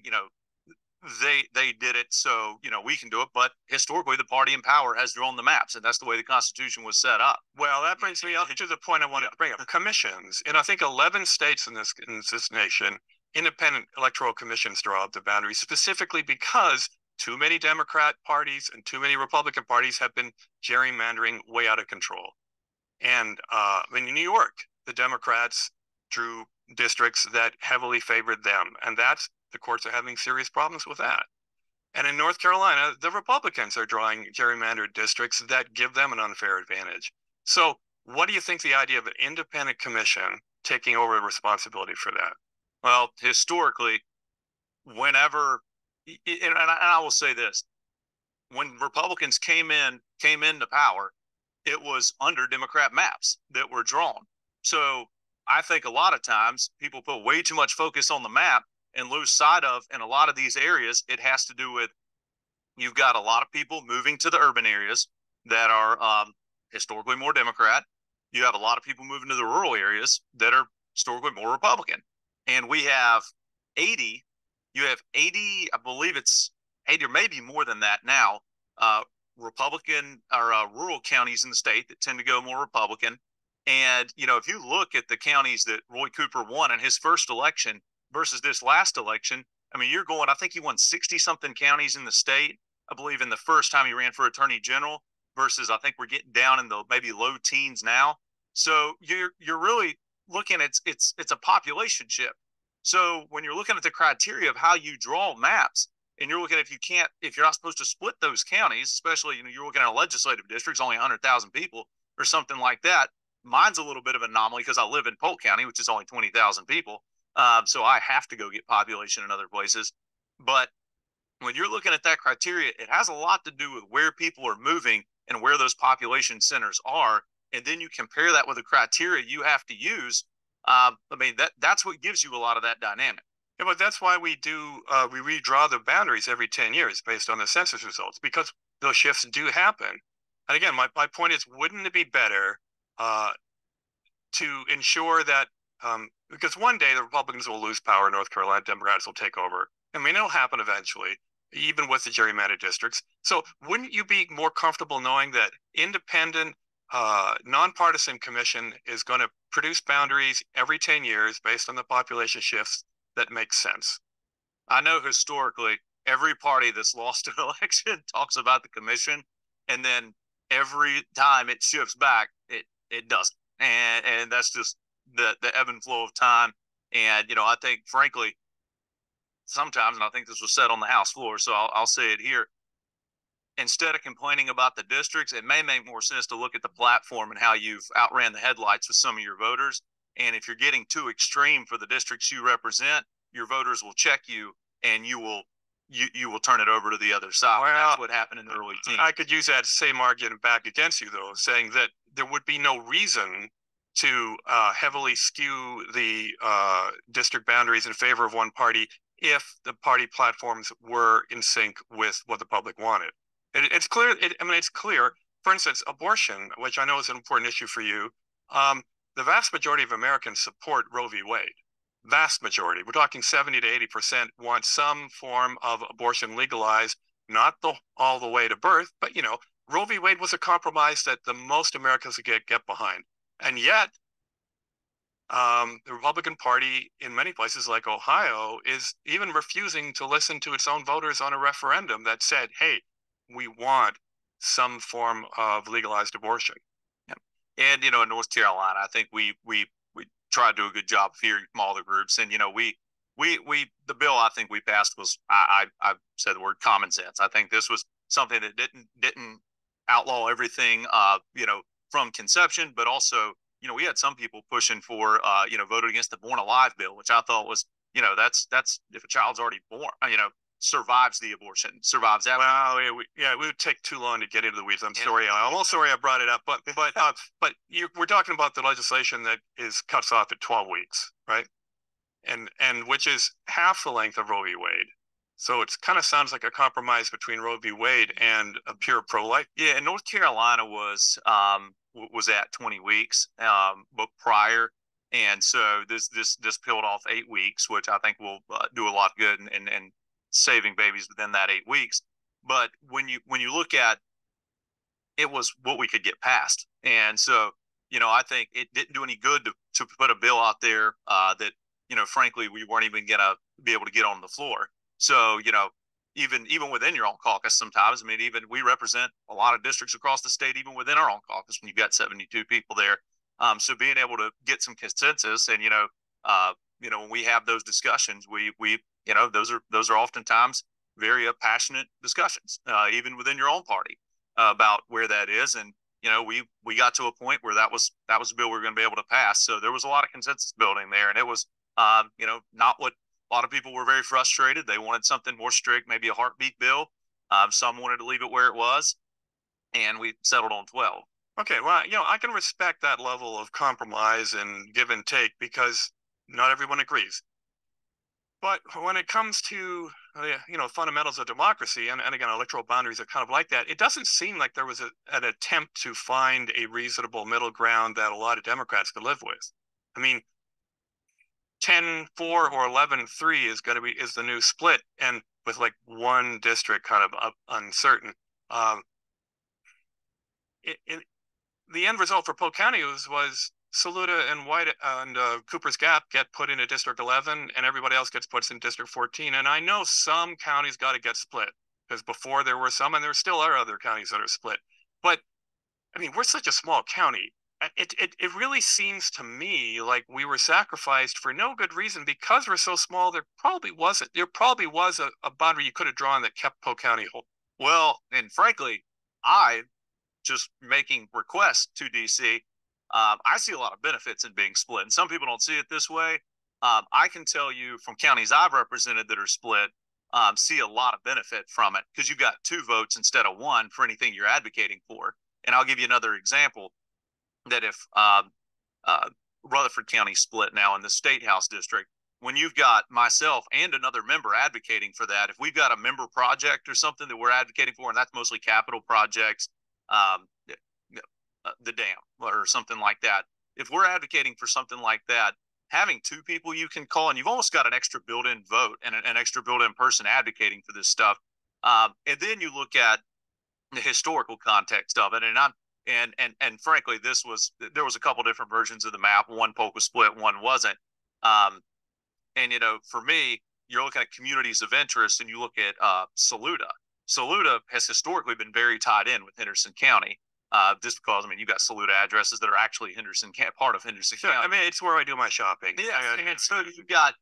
they did it so, we can do it, but historically the party in power has drawn the maps, and that's the way the Constitution was set up. Well, that brings me up to the point I wanted to bring up. Commissions. In I think 11 states in this nation, independent electoral commissions draw up the boundaries specifically because too many Democrat parties and too many Republican parties have been gerrymandering way out of control. And in New York, the Democrats drew districts that heavily favored them, and the courts are having serious problems with that. And in North Carolina, the Republicans are drawing gerrymandered districts that give them an unfair advantage. So what do you think the idea of an independent commission taking over responsibility for that? Well, historically, whenever, and I will say this, when Republicans came into power, it was under Democrat maps that were drawn. So I think a lot of times people put way too much focus on the map and lose sight of, in a lot of these areas, it has to do with, you've got a lot of people moving to the urban areas that are historically more Democrat. You have a lot of people moving to the rural areas that are historically more Republican. And we have 80, I believe it's 80 or maybe more than that now, Republican or rural counties in the state that tend to go more Republican. And, if you look at the counties that Roy Cooper won in his first election versus this last election, I mean, I think he won 60 something counties in the state, I believe, in the first time he ran for attorney general, versus I think we're getting down in the maybe low teens now. So you're really looking at it's a population shift. So when you're looking at the criteria of how you draw maps, and you're looking at if you're not supposed to split those counties, especially, you're looking at a legislative district, only 100,000 people or something like that. Mine's a little bit of an anomaly because I live in Polk County, which is only 20,000 people. So I have to go get population in other places. But when you're looking at that criteria, it has a lot to do with where people are moving and where those population centers are. And then you compare that with the criteria you have to use. That's what gives you a lot of that dynamic. Yeah, but that's why we redraw the boundaries every 10 years based on the census results, because those shifts do happen. And again, my point is, wouldn't it be better to ensure that, because one day the Republicans will lose power in North Carolina, Democrats will take over. I mean, it'll happen eventually, even with the gerrymandered districts. So wouldn't you be more comfortable knowing that independent, nonpartisan commission is going to produce boundaries every 10 years based on the population shifts that make sense? I know historically, every party that's lost an election talks about the commission, and then every time it shifts back, it doesn't. And that's just the ebb and flow of time. And, I think, frankly, sometimes, and I think this was said on the House floor, so I'll say it here, instead of complaining about the districts, it may make more sense to look at the platform and how you've outran the headlights with some of your voters. And if you're getting too extreme for the districts you represent, your voters will check you, and you will turn it over to the other side. Well, that's what happened in the early teens. I could use that same argument back against you, though, saying that there would be no reason to heavily skew the district boundaries in favor of one party if the party platforms were in sync with what the public wanted. It's clear. It's clear. For instance, abortion, which I know is an important issue for you, the vast majority of Americans support Roe v. Wade. Vast majority. We're talking 70 to 80% want some form of abortion legalized, not all the way to birth, but, Roe v. Wade was a compromise that the most Americans would get behind. And yet, the Republican Party in many places like Ohio is even refusing to listen to its own voters on a referendum that said, hey, we want some form of legalized abortion. Yeah. And, in North Carolina, I think we tried to do a good job of hearing from all the groups. And, the bill I think we passed was, I said the word common sense. I think this was something that didn't outlaw everything, from conception, but also, we had some people pushing for, voted against the Born Alive bill, which I thought was, that's if a child's already born, survives the abortion, survives that. Well, it would take too long to get into the weeds. I'm sorry. I'm also sorry I brought it up, but we're talking about the legislation that cuts off at 12 weeks, right? And which is half the length of Roe v. Wade. So it kind of sounds like a compromise between Roe v. Wade and a pure pro-life. Yeah, and North Carolina was at 20 weeks, but prior, and so this peeled off 8 weeks, which I think will do a lot of good and saving babies within that 8 weeks. But when you look at it, was what we could get past, and so I think it didn't do any good to put a bill out there that frankly we weren't even gonna be able to get on the floor. So even within your own caucus, sometimes, I mean, even we represent a lot of districts across the state, even within our own caucus, when you've got 72 people there. So being able to get some consensus, and when we have those discussions, we those are oftentimes very passionate discussions, even within your own party, about where that is. And we got to a point where that was a bill we were going to be able to pass. So there was a lot of consensus building there, and it was not what a lot of people were very frustrated. They wanted something more strict, maybe a heartbeat bill. Some wanted to leave it where it was, and we settled on 12. Okay, well, I can respect that level of compromise and give and take because not everyone agrees. But when it comes to fundamentals of democracy, and again, electoral boundaries are kind of like that, it doesn't seem like there was an attempt to find a reasonable middle ground that a lot of Democrats could live with. I mean, 10-4 or 11-3 is the new split, and with like one district kind of uncertain. The end result for Polk County was Saluda and White and Cooper's Gap get put into District 11, and everybody else gets put in District 14. And I know some counties got to get split because before there were some, and there still are other counties that are split. But I mean, we're such a small county. It really seems to me like we were sacrificed for no good reason because we're so small. There probably was a boundary you could have drawn that kept Polk County whole. Well, and frankly, I just making requests to DC. I see a lot of benefits in being split, and some people don't see it this way. I can tell you from counties I've represented that are split, see a lot of benefit from it because you've got 2 votes instead of 1 for anything you're advocating for. And I'll give you another example that if Rutherford County split now in the State House district, when you've got myself and another member advocating for that, if we've got a member project or something that we're advocating for, and that's mostly capital projects, the dam or something like that. If we're advocating for something like that, having 2 people you can call, and you've almost got an extra built-in vote and an extra built-in person advocating for this stuff. And then you look at the historical context of it, and frankly, there was a couple different versions of the map. One Polk was split, one wasn't. And for me, you're looking at communities of interest, and you look at Saluda. Saluda has historically been very tied in with Henderson County. Just because, I mean, you got Saluda addresses that are actually part of Henderson County. I mean, it's where I do my shopping. Yeah, and so you've got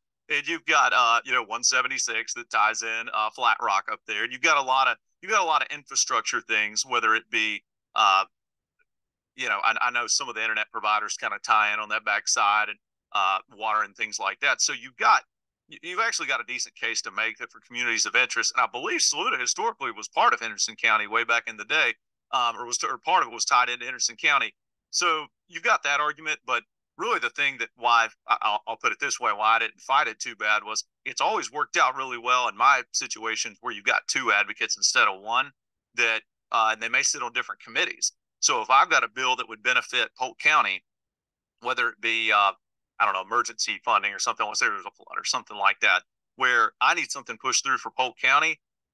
176 that ties in Flat Rock up there, and you've got a lot of infrastructure things, whether it be I know some of the internet providers kind of tie in on that backside, and water and things like that. So you've actually got a decent case to make that for communities of interest. And I believe Saluda historically was part of Henderson County way back in the day. Or part of it was tied into Henderson County. So you've got that argument, but really the thing that I'll put it this way, why I didn't fight it too bad was it's always worked out really well in my situations where you've got 2 advocates instead of 1 that, and they may sit on different committees. So if I've got a bill that would benefit Polk County, whether it be, emergency funding or something, let's say there's a flood or something like that, where I need something pushed through for Polk County,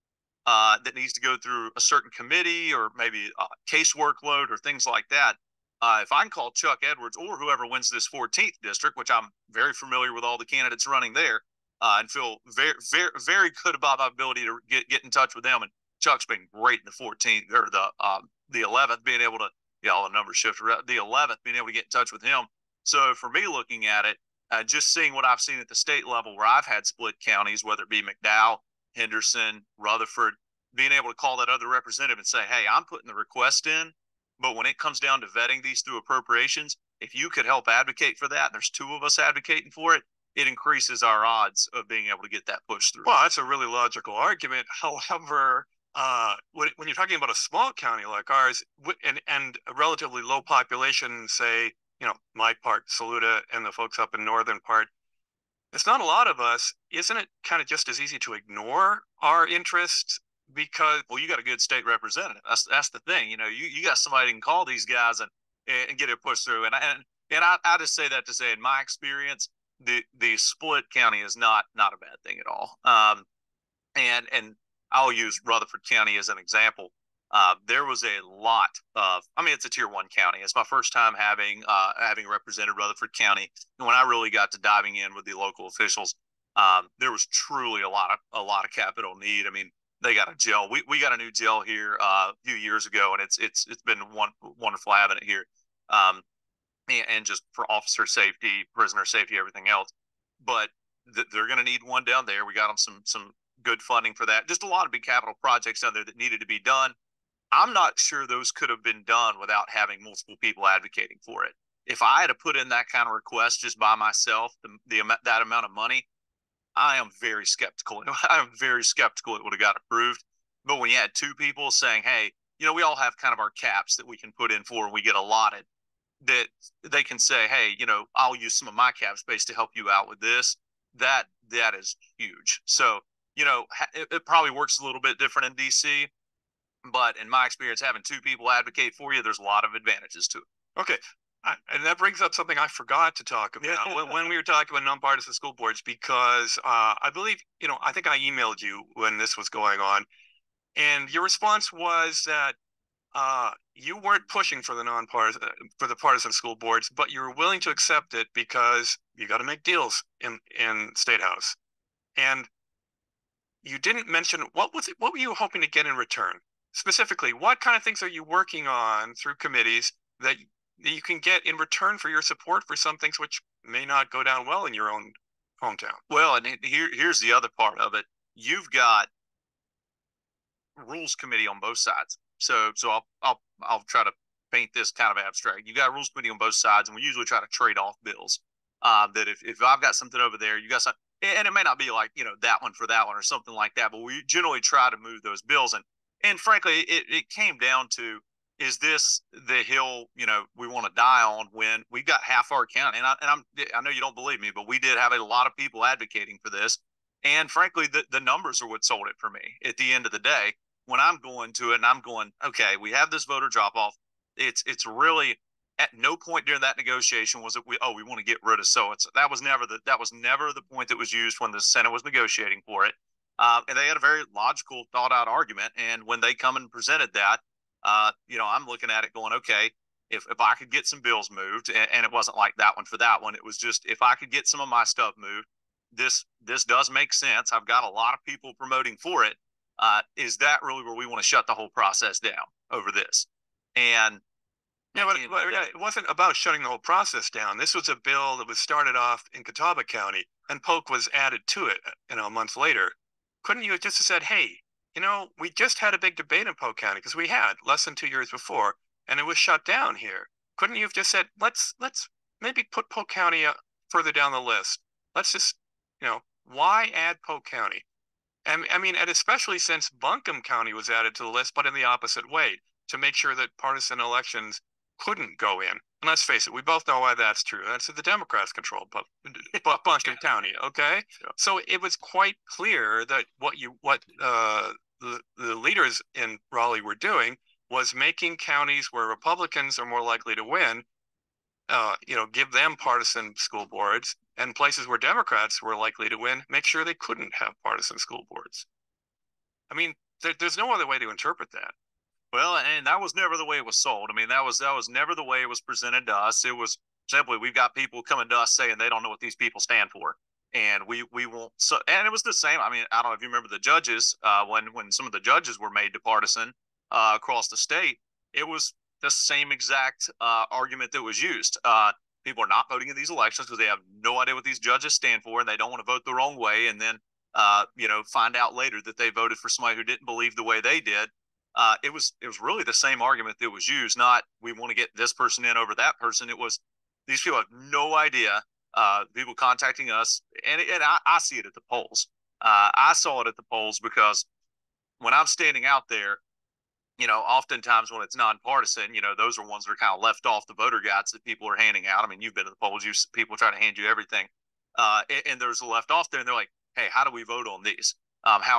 that needs to go through a certain committee or maybe a case workload or things like that, if I can call Chuck Edwards or whoever wins this 14th district, which I'm very familiar with all the candidates running there, and feel very, very, very good about my ability to get in touch with them. And Chuck's been great in the 14th or the 11th, being able to, all the numbers shift. The 11th, being able to get in touch with him. So for me, looking at it, just seeing what I've seen at the state level where I've had split counties, whether it be McDowell, Henderson, Rutherford, being able to call that other representative and say, hey, I'm putting the request in, but when it comes down to vetting these through appropriations, if you could help advocate for that, and there's two of us advocating for it, it increases our odds of being able to get that pushed through. Well, that's a really logical argument. However, when you're talking about a small county like ours and a relatively low population, say, my part, Saluda, and the folks up in northern part, it's not a lot of us. Isn't it kind of just as easy to ignore our interests? Because, well, you got a good state representative. That's the thing. You got somebody who can call these guys and get it pushed through. And I just say that to say, in my experience, the split county is not a bad thing at all. And I'll use Rutherford County as an example. There was a lot of, it's a tier 1 county. It's my first time having represented Rutherford County. And when I really got to diving in with the local officials, there was truly a lot of capital need. They got a jail. We got a new jail here a few years ago, and it's been wonderful having it here. And just for officer safety, prisoner safety, everything else. But they're going to need one down there. We got them some good funding for that. Just a lot of big capital projects down there that needed to be done. I'm not sure those could have been done without having multiple people advocating for it. If I had to put in that kind of request just by myself, that amount of money, I am very skeptical. I am very skeptical it would have got approved. But when you had two people saying, hey, we all have kind of our caps that we can put in for and we get allotted, that they can say, hey, I'll use some of my cap space to help you out with this. That is huge. So, it probably works a little bit different in DC, but in my experience, having two people advocate for you, there's a lot of advantages to it. Okay. And that brings up something I forgot to talk about when we were talking about nonpartisan school boards, because I believe, I think I emailed you when this was going on, and your response was that you weren't pushing for the partisan school boards, but you were willing to accept it because you got to make deals in State House. And you didn't mention what were you hoping to get in return? Specifically, what kind of things are you working on through committees that you can get in return for your support for some things which may not go down well in your own hometown? Well, and here's the other part of it. You've got rules committee on both sides. So I'll try to paint this kind of abstract. You got a rules committee on both sides, and we usually try to trade off bills. That if I've got something over there, you got something, and it may not be like that one for that one or something like that, but we generally try to move those bills. And frankly, it came down to, is this the hill we want to die on when we've got half our county? And I know you don't believe me, but we did have a lot of people advocating for this. And frankly, the numbers are what sold it for me at the end of the day. When I'm going to it and I'm going, okay, we have this voter drop off. It's really, at no point during that negotiation was it we want to get rid of so-and-so. That was never the point that was used when the Senate was negotiating for it. And they had a very logical, thought out argument. And when they come and presented that, I'm looking at it going, okay, if I could get some bills moved, and it wasn't like that one for that one. It was just, if I could get some of my stuff moved, this does make sense. I've got a lot of people promoting for it. Is that really where we want to shut the whole process down over this? And but it wasn't about shutting the whole process down. This was a bill that was started off in Catawba County, and Polk was added to it, a month later. Couldn't you have just said, hey, we just had a big debate in Polk County, because we had less than 2 years before, and it was shut down here. Couldn't you have just said, let's maybe put Polk County further down the list? Let's just, why add Polk County? And especially since Buncombe County was added to the list, but in the opposite way, to make sure that partisan elections couldn't go in. And let's face it, we both know why that's true. That's the Democrats control Buncombe County, okay? Yeah. So it was quite clear that what the leaders in Raleigh were doing was making counties where Republicans are more likely to win, give them partisan school boards, and places where Democrats were likely to win, make sure they couldn't have partisan school boards. There's no other way to interpret that. Well, and that was never the way it was sold. I mean, that was never the way it was presented to us. It was simply, we've got people coming to us saying they don't know what these people stand for, and we won't. So, and it was the same. I mean, I don't know if you remember the judges, when some of the judges were made to partisan across the state. It was the same exact argument that was used. People are not voting in these elections because they have no idea what these judges stand for, and they don't want to vote the wrong way, and then find out later that they voted for somebody who didn't believe the way they did. It was really the same argument that was used. Not, we want to get this person in over that person. It was, these people have no idea. People contacting us, and I see it at the polls. I saw it at the polls because when I'm standing out there, oftentimes when it's nonpartisan, those are ones that are kind of left off the voter guides that people are handing out. I mean, you've been to the polls, people try to hand you everything, and there's a left off there, and they're like, "Hey, how do we vote on these? How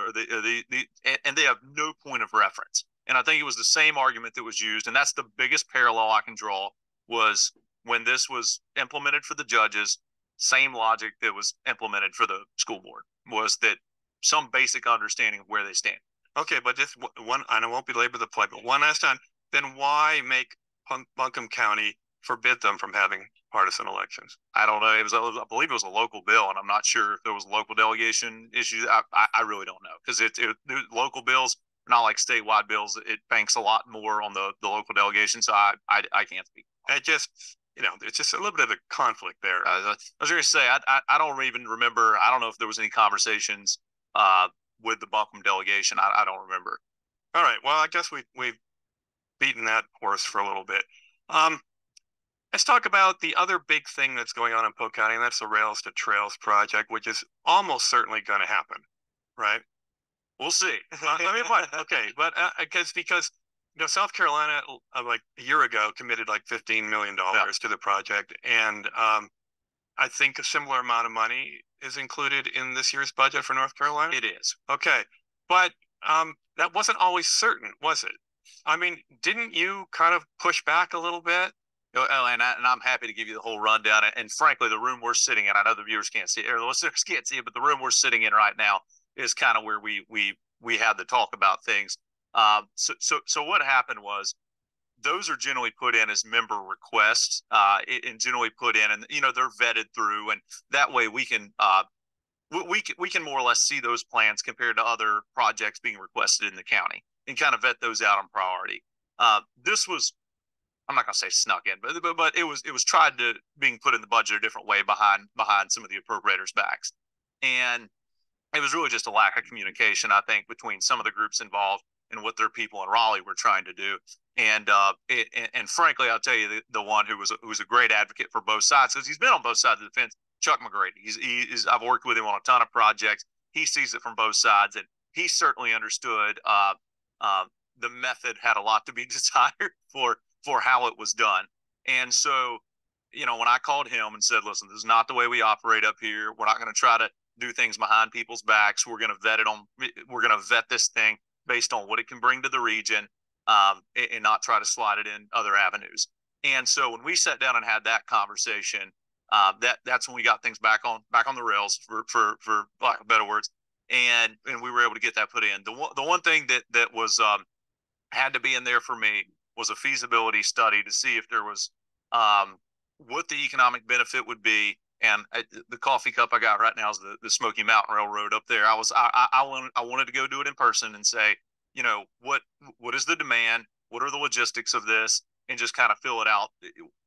and they have no point of reference." And I think it was the same argument that was used, and that's the biggest parallel I can draw, was when this was implemented for the judges. Same logic that was implemented for the school board, was that some basic understanding of where they stand. Okay, but just one, and I won't belabor the point, but one last time, then why make Buncombe County forbid them from having partisan elections? I don't know. I believe it was a local bill, and I'm not sure if there was local delegation issues. I really don't know, because local bills are not like statewide bills. It banks a lot more on the local delegation, so I can't speak. It just, it's just a little bit of a conflict there. I was going to say, I don't even remember. I don't know if there was any conversations with the Buncombe delegation. I don't remember. All right. Well, I guess we've beaten that horse for a little bit. Let's talk about the other big thing that's going on in Polk County, and that's the Rails to Trails project, which is almost certainly going to happen, right? We'll see. Let me point. Okay, but because South Carolina, like a year ago, committed like $15 million to the project, and I think a similar amount of money is included in this year's budget for North Carolina. It is. Okay, but that wasn't always certain, was it? I mean, didn't you kind of push back a little bit? Oh, and I'm happy to give you the whole rundown. And frankly, the room we're sitting in, I know the viewers can't see it, or the listeners can't see it, but the room we're sitting in right now is kind of where we had the talk about things. So what happened was, those are generally put in as member requests, and generally put in, and they're vetted through, and that way we can more or less see those plans compared to other projects being requested in the county, and kind of vet those out on priority. This was, I'm not going to say snuck in, but it was tried to being put in the budget a different way behind some of the appropriators' backs, and it was really just a lack of communication, I think, between some of the groups involved and what their people in Raleigh were trying to do. And frankly, I'll tell you, the one who was a great advocate for both sides, because he's been on both sides of the fence, Chuck McGrady. I've worked with him on a ton of projects. He sees it from both sides, and he certainly understood the method had a lot to be desired for how it was done. And so, when I called him and said, "Listen, this is not the way we operate up here. We're not going to try to do things behind people's backs. We're going to vet this thing based on what it can bring to the region, and not try to slide it in other avenues." And so when we sat down and had that conversation, that's when we got things back on the rails, for lack of better words, and we were able to get that put in. The one thing that was had to be in there for me was a feasibility study to see if there was what the economic benefit would be. And the coffee cup I got right now is the Smoky Mountain Railroad up there. I wanted to go do it in person and say, what is the demand? What are the logistics of this? And just kind of fill it out.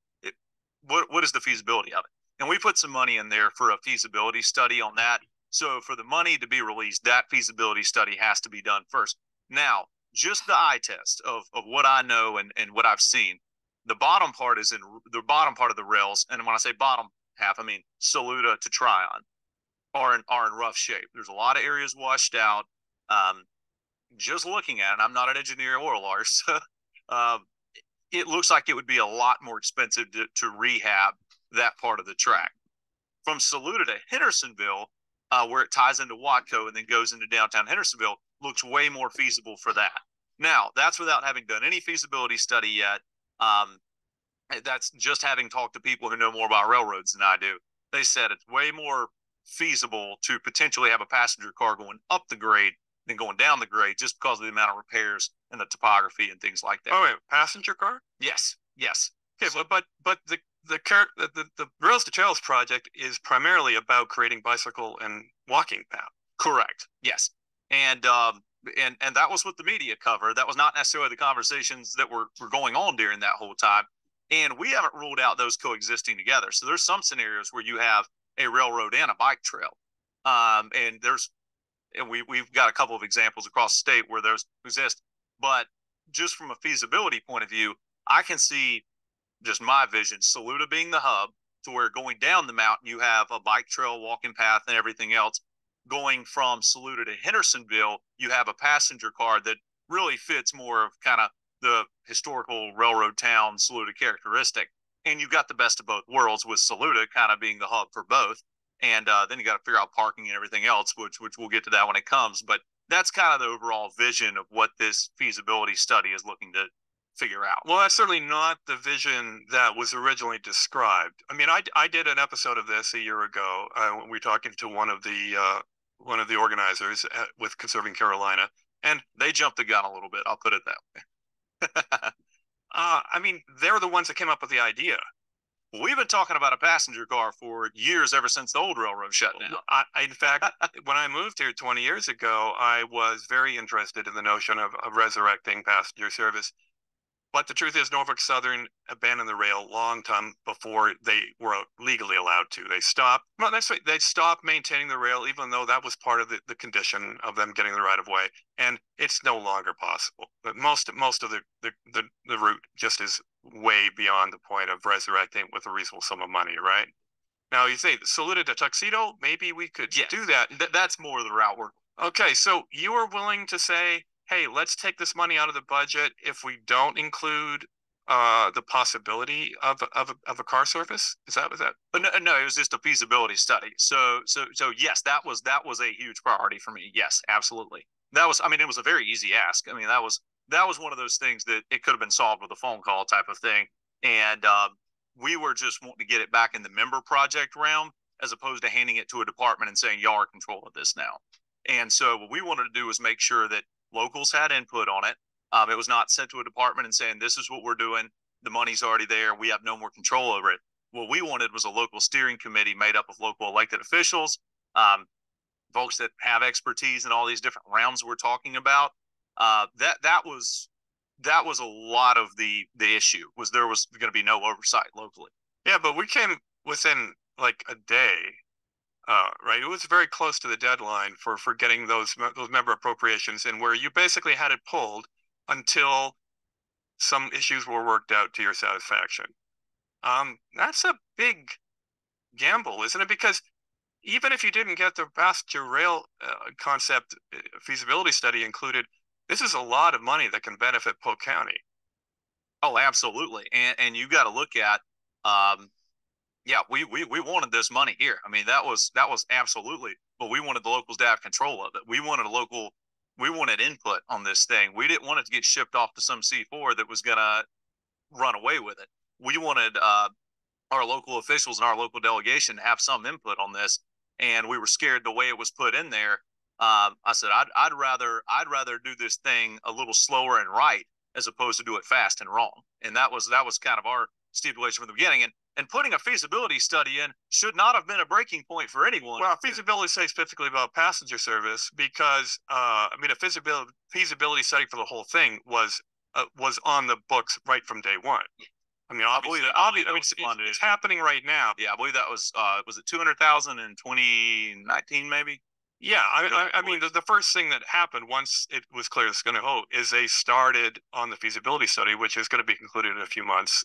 What is the feasibility of it? And we put some money in there for a feasibility study on that. So for the money to be released, that feasibility study has to be done first. Now, just the eye test of what I know and what I've seen, the bottom part is in the bottom part of the rails. And when I say bottom half, I mean Saluda to Tryon are in rough shape. There's a lot of areas washed out. Just looking at it, I'm not an engineer or a lawyer, so it looks like it would be a lot more expensive to rehab that part of the track. From Saluda to Hendersonville, where it ties into Watco and then goes into downtown Hendersonville, looks way more feasible for that. Now, that's without having done any feasibility study yet. That's just having talked to people who know more about railroads than I do. They said it's way more feasible to potentially have a passenger car going up the grade than going down the grade, just because of the amount of repairs and the topography and things like that. Oh wait, passenger car? Yes. Okay, but the Rails to Trails project is primarily about creating bicycle and walking paths. Correct. Yes. And that was what the media covered. That was not necessarily the conversations that were going on during that whole time. And we haven't ruled out those coexisting together. So there's some scenarios where you have a railroad and a bike trail. And we've got a couple of examples across the state where those exist. But just from a feasibility point of view, I can see, just my vision, Saluda being the hub, to where going down the mountain, you have a bike trail, walking path, and everything else. Going from Saluda to Hendersonville, you have a passenger car that really fits more of kind of the historical railroad town Saluda characteristic. And you've got the best of both worlds, with Saluda kind of being the hub for both. And then you got to figure out parking and everything else, which we'll get to that when it comes. But that's kind of the overall vision of what this feasibility study is looking to figure out. Well, that's certainly not the vision that was originally described. I mean, I did an episode of this a year ago. We were talking to one of the organizers with Conserving Carolina, and they jumped the gun a little bit. I'll put it that way. I mean, they're the ones that came up with the idea. Well, we've been talking about a passenger car for years, ever since the old railroad shut down. In fact, when I moved here 20 years ago, I was very interested in the notion of resurrecting passenger service. But the truth is, Norfolk Southern abandoned the rail a long time before they were legally allowed to. They stopped. Well, that's right. They stopped maintaining the rail, even though that was part of the condition of them getting the right of way. And it's no longer possible. But most of the route just is way beyond the point of resurrecting with a reasonable sum of money, right? Now you say Saluda to Tuxedo, maybe we could do that. That's more the route we're. Okay, so you are willing to say, hey, let's take this money out of the budget if we don't include the possibility of a car surface? Is that? But no, it was just a feasibility study. So yes, that was a huge priority for me. Yes, absolutely. That was. I mean, it was a very easy ask. I mean, that was one of those things that it could have been solved with a phone call type of thing. And we were just wanting to get it back in the member project realm, as opposed to handing it to a department and saying, y'all are in control of this now. And so what we wanted to do was make sure that locals had input on it. It was not sent to a department and saying, this is what we're doing. The money's already there. We have no more control over it. What we wanted was a local steering committee made up of local elected officials, folks that have expertise in all these different realms we're talking about. That was a lot of the issue, was there was going to be no oversight locally. Yeah, but we came within like a day. Right, it was very close to the deadline for getting those member appropriations in, where you basically had it pulled until some issues were worked out to your satisfaction. That's a big gamble, isn't it? Because even if you didn't get the passenger rail concept feasibility study included, this is a lot of money that can benefit Polk County. Oh, absolutely, and you got to look at. Yeah, we wanted this money here. I mean, that was absolutely, but we wanted the locals to have control of it. We wanted input on this thing. We didn't want it to get shipped off to some C4 that was going to run away with it. We wanted our local officials and our local delegation to have some input on this, and we were scared the way it was put in there. I said, I'd rather do this thing a little slower and right, as opposed to do it fast and wrong. And that was kind of our stipulation from the beginning. And putting a feasibility study in should not have been a breaking point for anyone. Well, feasibility study specifically about passenger service, because a feasibility study for the whole thing was on the books right from day one. I mean, it's happening right now. Yeah, I believe that was it 200,000 in 2019, maybe? Yeah, I mean, the first thing that happened once it was clear it's going to vote is they started on the feasibility study, which is going to be concluded in a few months.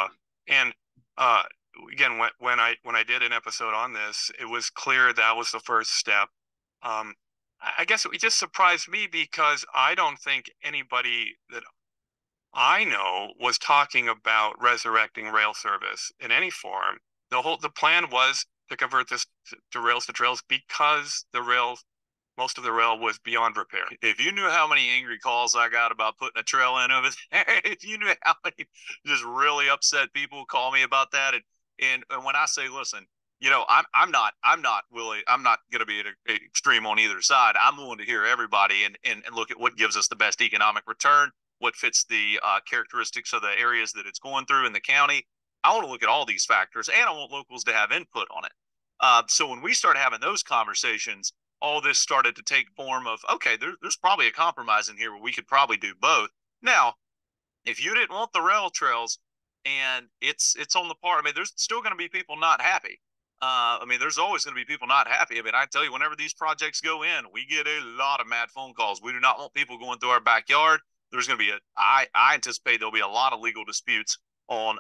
Again, when I did an episode on this, it was clear that was the first step. I guess it just surprised me, because I don't think anybody that I know was talking about resurrecting rail service in any form. The plan was to convert this to rails to trails, because most of the rail was beyond repair. If you knew how many angry calls I got about putting a trail in over there, if you knew how many just really upset people call me about that. And when I say, listen, I'm not going to be at an extreme on either side. I'm willing to hear everybody and look at what gives us the best economic return, what fits the characteristics of the areas that it's going through in the county. I want to look at all these factors, and I want locals to have input on it. So when we started having those conversations, all this started to take form of, okay, there's probably a compromise in here where we could probably do both. Now, if you didn't want the rail trails and it's on the part, I mean, there's still going to be people not happy. I mean, there's always going to be people not happy. I mean, I tell you, whenever these projects go in, we get a lot of mad phone calls. We do not want people going through our backyard. There's going to be I anticipate there'll be a lot of legal disputes on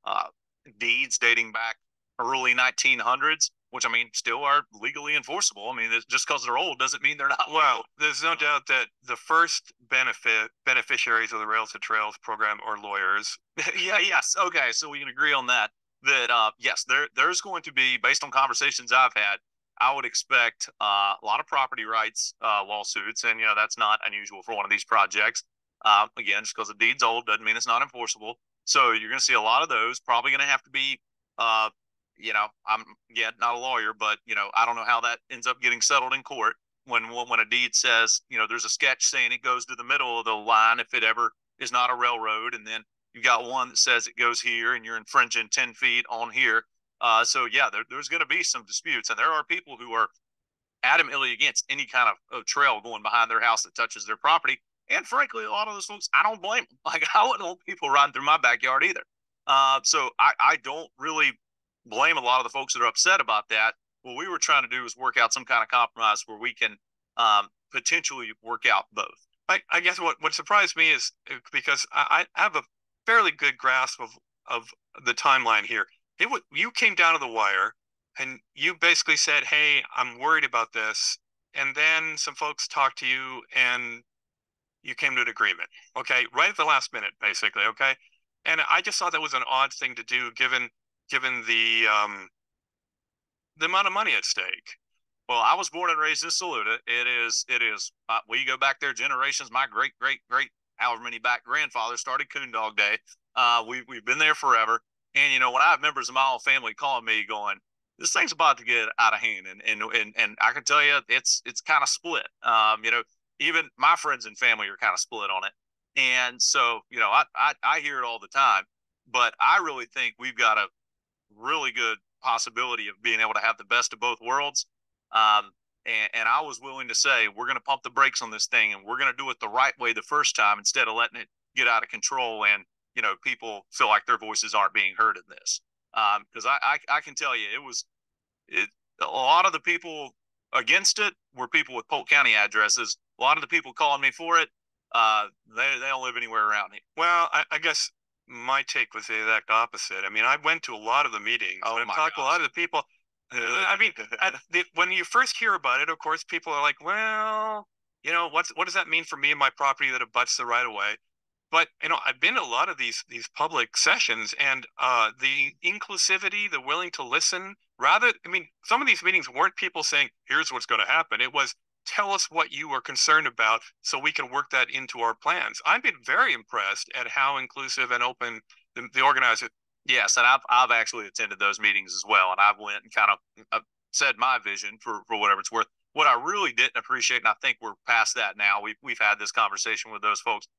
deeds dating back early 1900s, which I mean still are legally enforceable. I mean, just because they're old doesn't mean they're not. Well, there's no doubt that the first beneficiaries of the Rails to Trails program are lawyers. Yes. Okay, so we can agree on that. That yes, there's going to be, based on conversations I've had, I would expect a lot of property rights lawsuits, and that's not unusual for one of these projects. Again, just because the deed's old doesn't mean it's not enforceable. So you're going to see a lot of those. Probably going to have to be, I'm not a lawyer, but I don't know how that ends up getting settled in court when a deed says there's a sketch saying it goes to the middle of the line if it ever is not a railroad, and then you've got one that says it goes here and you're infringing 10 feet on here. So yeah, there's going to be some disputes, and there are people who are adamantly against any kind of trail going behind their house that touches their property. And frankly, a lot of those folks, I don't blame them. Like, I wouldn't want people riding through my backyard either. So I don't really blame a lot of the folks that are upset about that. What we were trying to do is work out some kind of compromise where we can potentially work out both. I guess what surprised me is because I have a fairly good grasp of the timeline here. You came down to the wire and you basically said, "Hey, I'm worried about this," and then some folks talked to you and you came to an agreement. Okay, right at the last minute, basically. Okay, and I just thought that was an odd thing to do, given the amount of money at stake. Well, I was born and raised in Saluda. It is. We go back there generations. My great, however many back grandfathers started Coon Dog Day. We've been there forever. And when I have members of my whole family calling me, going, "This thing's about to get out of hand," and I can tell you, it's kind of split. Even my friends and family are kind of split on it. And so, I hear it all the time. But I really think we've got a really good possibility of being able to have the best of both worlds. And I was willing to say, we're going to pump the brakes on this thing, and we're going to do it the right way the first time instead of letting it get out of control and people feel like their voices aren't being heard in this. Because I can tell you, a lot of the people against it were people with Polk County addresses. A lot of the people calling me for it, they don't live anywhere around here. Well, I guess my take was the exact opposite. I mean, I went to a lot of the meetings. Oh, I talked to a lot of the people. I mean, when you first hear about it, of course, people are like, "Well, what does that mean for me and my property that abuts the right of way?" But I've been to a lot of these public sessions, and the inclusivity, the willing to listen. Rather, I mean, some of these meetings weren't people saying, "Here's what's going to happen." It was, "Tell us what you are concerned about, so we can work that into our plans." I've been very impressed at how inclusive and open the organizer. Yes, and I've actually attended those meetings as well, and I've went and kind of said my vision for whatever it's worth. What I really didn't appreciate, and I think we're past that now. We've had this conversation with those folks.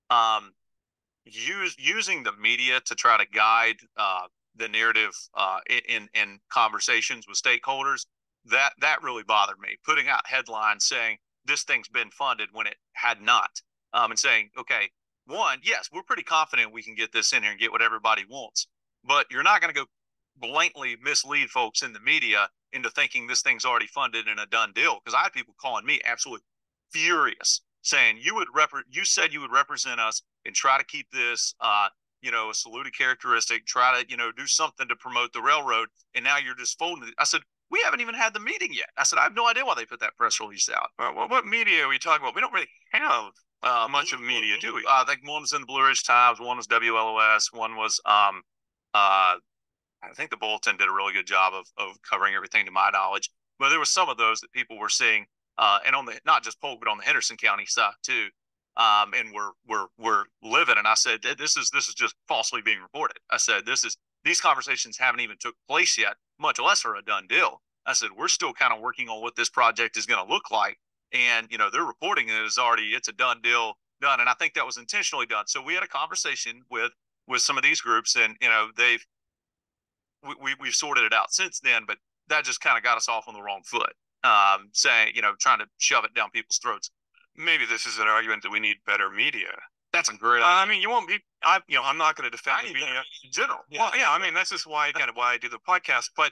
Using the media to try to guide the narrative in conversations with stakeholders, that really bothered me. Putting out headlines saying this thing's been funded when it had not, and saying, okay, one, yes, we're pretty confident we can get this in here and get what everybody wants, but you're not going to go blatantly mislead folks in the media into thinking this thing's already funded and a done deal. Because I had people calling me absolutely furious, saying you said you would represent us and try to keep this a Saluda characteristic, try to do something to promote the railroad, and now you're just folding it. I said, we haven't even had the meeting yet. I said, I have no idea why they put that press release out. Well, what media are we talking about? We don't really have much of media, do we? I think one was in the Blue Ridge Times, one was WLOS, one was I think the Bulletin did a really good job of covering everything to my knowledge. But there was some of those that people were seeing, and on the not just Polk, but on the Henderson County side too. And we're livid. And I said, this is just falsely being reported. I said, these conversations haven't even took place yet. much less are a done deal. I said, we're still kind of working on what this project is going to look like. And, they're reporting it's a done deal done. And I think that was intentionally done. So we had a conversation with some of these groups, and, we've sorted it out since then, but that just kind of got us off on the wrong foot. Saying, trying to shove it down people's throats. Maybe this is an argument that we need better media. That's a great. I mean, you won't be. I'm not going to defend the media in general. Yeah. Well, yeah. I mean, this is why I do the podcast. But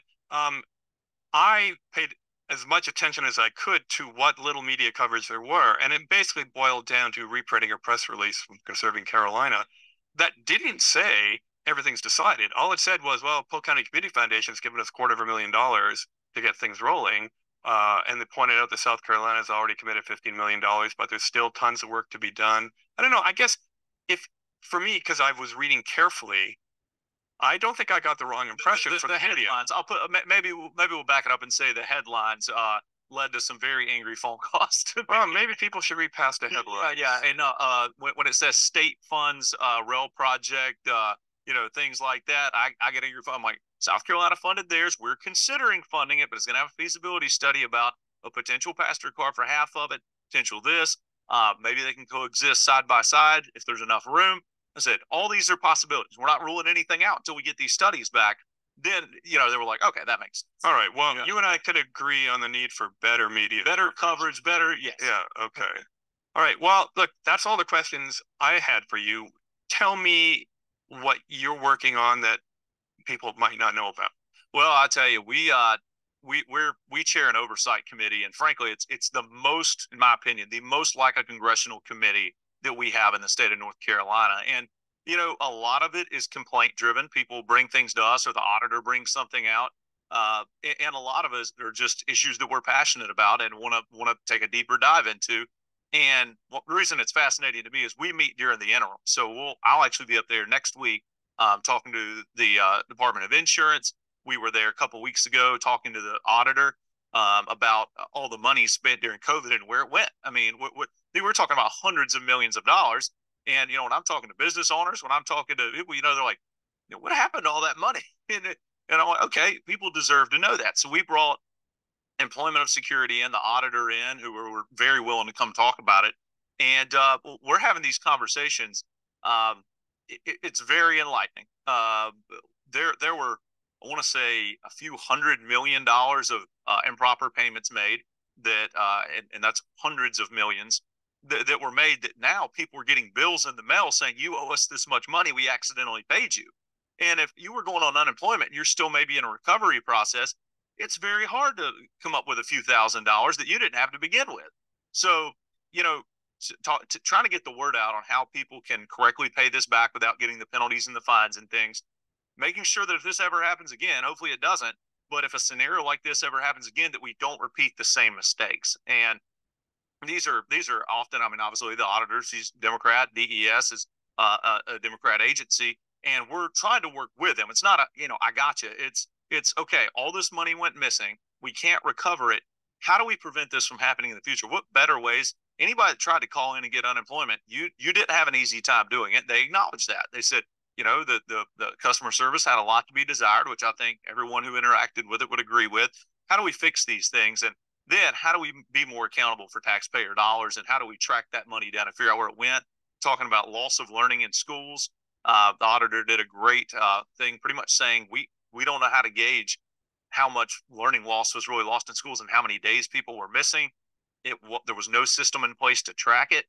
I paid as much attention as I could to what little media coverage there were, and it basically boiled down to reprinting a press release from Conserving Carolina that didn't say everything's decided. All it said was, well, Polk County Community Foundation has given us $250,000 to get things rolling. And they pointed out that South Carolina has already committed $15 million, but there's still tons of work to be done. I don't know. I guess for me, because I was reading carefully, I don't think I got the wrong impression. The headlines. I'll put maybe we'll back it up and say the headlines led to some very angry phone calls. Well, maybe people should read past the headlines. Yeah, and when it says state funds rail project, things like that, I get angry. I'm like, South Carolina funded theirs. We're considering funding it, but it's going to have a feasibility study about a potential passenger car for half of it, potential this. Maybe they can coexist side by side if there's enough room. I said, all these are possibilities. We're not ruling anything out until we get these studies back. Then, they were like, okay, that makes sense. All right. Well, you and I could agree on the need for better media. Better coverage, better, yes. Yeah, okay. All right. Well, look, that's all the questions I had for you. Tell me what you're working on that people might not know about. Well, I'll tell you, we chair an oversight committee, and frankly, it's the most, in my opinion, the most like a congressional committee that we have in the state of North Carolina. And, a lot of it is complaint driven. People bring things to us, or the auditor brings something out. And a lot of us are just issues that we're passionate about and want to take a deeper dive into. And the reason it's fascinating to me is we meet during the interim. So I'll actually be up there next week talking to the Department of Insurance. We were there a couple of weeks ago talking to the auditor about all the money spent during COVID and where it went. I mean, we're talking about hundreds of millions of dollars. And, when I'm talking to business owners, when I'm talking to people, they're like, what happened to all that money? And I'm like, okay, people deserve to know that. So we brought Employment of Security and the auditor in, who were very willing to come talk about it. And we're having these conversations. It's very enlightening. There were, I want to say, a few $100 million of improper payments made that, and that's hundreds of millions that were made, that now people are getting bills in the mail saying, you owe us this much money, we accidentally paid you. And if you were going on unemployment and you're still maybe in a recovery process, it's very hard to come up with a few $1,000s that you didn't have to begin with. So, trying to get the word out on how people can correctly pay this back without getting the penalties and the fines and things, making sure that if this ever happens again, hopefully it doesn't, but if a scenario like this ever happens again, that we don't repeat the same mistakes. And these are often, I mean, obviously the auditors, he's Democrat, DES is a Democrat agency, and we're trying to work with them. It's not I got you. It's okay. All this money went missing. We can't recover it. How do we prevent this from happening in the future? What better ways? Anybody that tried to call in and get unemployment, you didn't have an easy time doing it. They acknowledged that. They said, the customer service had a lot to be desired, which I think everyone who interacted with it would agree with. How do we fix these things? And then how do we be more accountable for taxpayer dollars, and how do we track that money down and figure out where it went? Talking about loss of learning in schools. The auditor did a great thing, pretty much saying we don't know how to gauge how much learning loss was really lost in schools and how many days people were missing. There was no system in place to track it.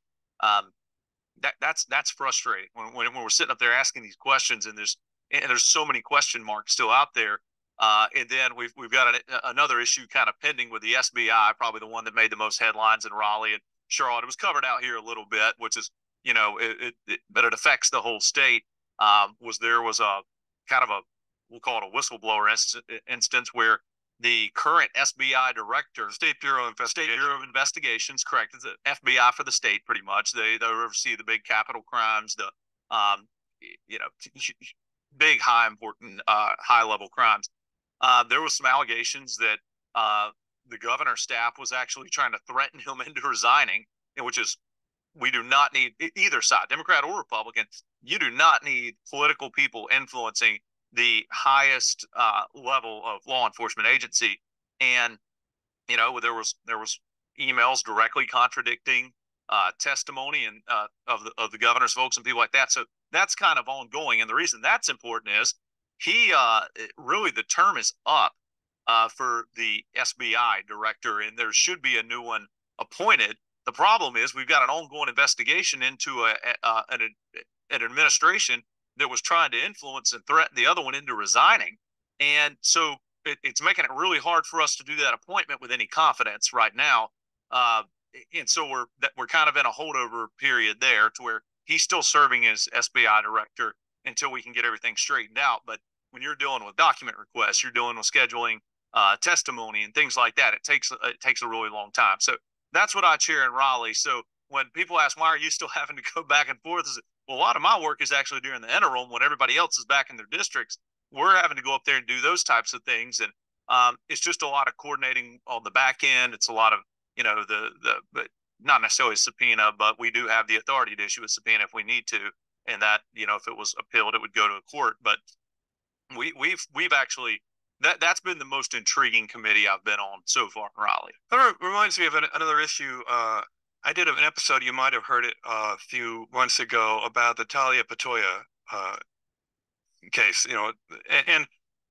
That's frustrating when we're sitting up there asking these questions, and there's so many question marks still out there. And then we've got another issue kind of pending with the SBI, probably the one that made the most headlines in Raleigh and Charlotte. It was covered out here a little bit, which is, but it affects the whole state. There was a kind of we'll call it a whistleblower instance where the current SBI director, State Bureau of Investigations, correct, it's the FBI for the state, pretty much. They oversee the big capital crimes, the big high level crimes. There was some allegations that the governor's staff was actually trying to threaten him into resigning, which is, we do not need either side, Democrat or Republican. You do not need political people influencing the highest level of law enforcement agency. And there was emails directly contradicting testimony and of the governor's folks and people like that. So that's kind of ongoing. And the reason that's important is really the term is up for the SBI director, and there should be a new one appointed. The problem is we've got an ongoing investigation into an administration that was trying to influence and threaten the other one into resigning. And so it's making it really hard for us to do that appointment with any confidence right now. And so we're kind of in a holdover period there to where he's still serving as SBI director until we can get everything straightened out. But when you're dealing with document requests, you're dealing with scheduling testimony and things like that, it takes a really long time. So that's what I chair in Raleigh. So when people ask, why are you still having to go back and forth? Well, a lot of my work is actually during the interim when everybody else is back in their districts. We're having to go up there and do those types of things. And it's just a lot of coordinating on the back end. It's a lot of, but not necessarily a subpoena, but we do have the authority to issue a subpoena if we need to. And that, if it was appealed, it would go to a court. But we've actually, that's been the most intriguing committee I've been on so far in Raleigh. That reminds me of another issue. I did an episode, you might have heard it a few months ago, about the Talia Patoya case, and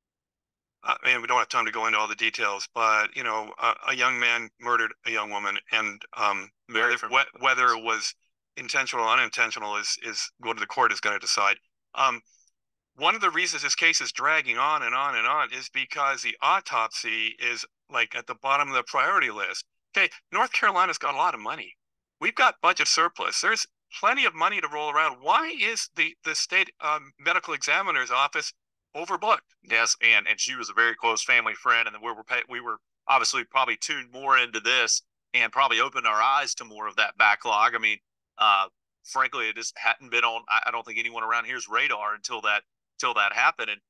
we don't have time to go into all the details, but a young man murdered a young woman, and whether it was intentional or unintentional is what the court is going to decide. One of the reasons this case is dragging on and on and on is because the autopsy is like at the bottom of the priority list. Okay, North Carolina's got a lot of money. We've got budget surplus. There's plenty of money to roll around. Why is the state medical examiner's office overbooked? Yes, and she was a very close family friend, and we were obviously probably tuned more into this and probably opened our eyes to more of that backlog. I mean, frankly, it just hadn't been on, I don't think, anyone around here's radar until that happened. And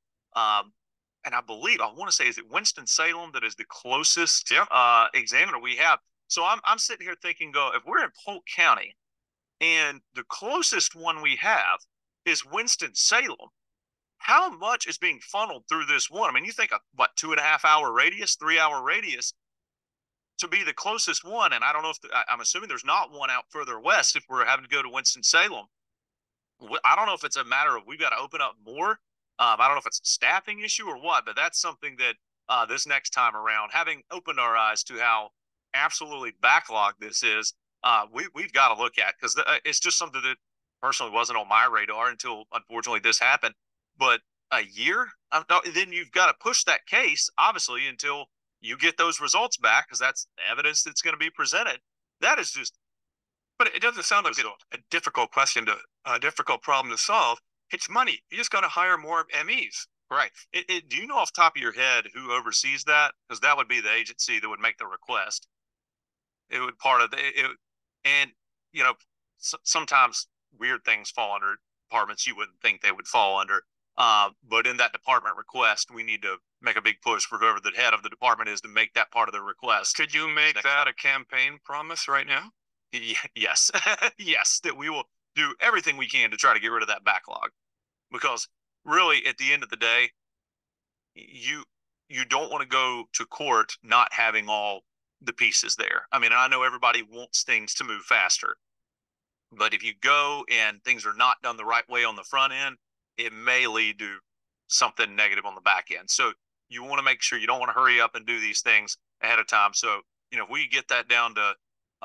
I want to say, is it Winston-Salem that is the closest examiner we have? So I'm sitting here thinking, if we're in Polk County and the closest one we have is Winston-Salem, how much is being funneled through this one? I mean, you think of 2.5 hour radius, 3 hour radius to be the closest one. And I don't know if I'm assuming there's not one out further west if we're having to go to Winston-Salem. I don't know if it's a matter of we've got to open up more. I don't know if it's a staffing issue or what, but that's something that this next time around, having opened our eyes to how absolutely backlogged this is, we've got to look at, because it's just something that personally wasn't on my radar until unfortunately this happened. But a year, then you've got to push that case, obviously, until you get those results back, because that's evidence that's going to be presented. That is just. But it doesn't sound like a difficult problem to solve. It's money. You just got to hire more MEs. Right. Do you know off the top of your head who oversees that? Because that would be the agency that would make the request. It would and sometimes weird things fall under departments you wouldn't think they would fall under. But in that department request, we need to make a big push for whoever the head of the department is to make that part of the request. Could you make that a campaign promise right now? Yes. Yes, that we will do everything we can to try to get rid of that backlog. Because really, at the end of the day, you don't want to go to court not having all the pieces there. I mean, I know everybody wants things to move faster, but if you go and things are not done the right way on the front end, it may lead to something negative on the back end. So you want to make sure you don't want to hurry up and do these things ahead of time. So, if we get that down to,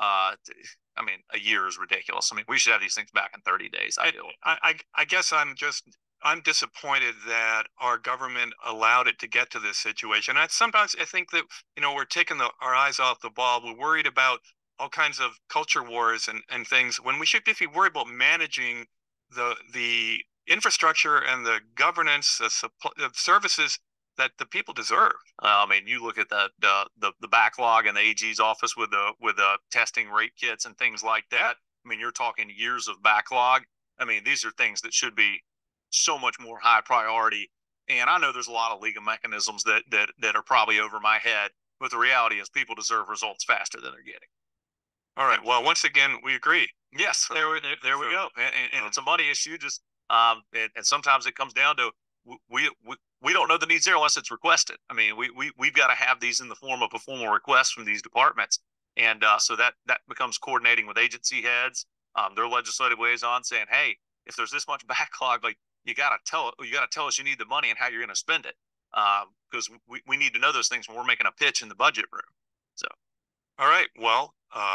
a year is ridiculous. I mean, we should have these things back in 30 days. I guess I'm disappointed that our government allowed it to get to this situation. Sometimes I think that, we're taking our eyes off the ball. We're worried about all kinds of culture wars and things when we should be worried about managing the infrastructure and the governance, the services that the people deserve. I mean, you look at the backlog in the AG's office with the testing rape kits and things like that. I mean, you're talking years of backlog. I mean, these are things that should be so much more high priority. And I know there's a lot of legal mechanisms that are probably over my head, but the reality is people deserve results faster than they're getting. All right. Well, once again, we agree. Yes, there we go. And it's a money issue. Just and sometimes it comes down to we don't know the needs there unless it's requested. I mean, we've got to have these in the form of a formal request from these departments, and so that becomes coordinating with agency heads, their legislative liaison, saying, hey, if there's this much backlog, like you got to tell us you need the money and how you're going to spend it, because we need to know those things when we're making a pitch in the budget room. So, all right, well,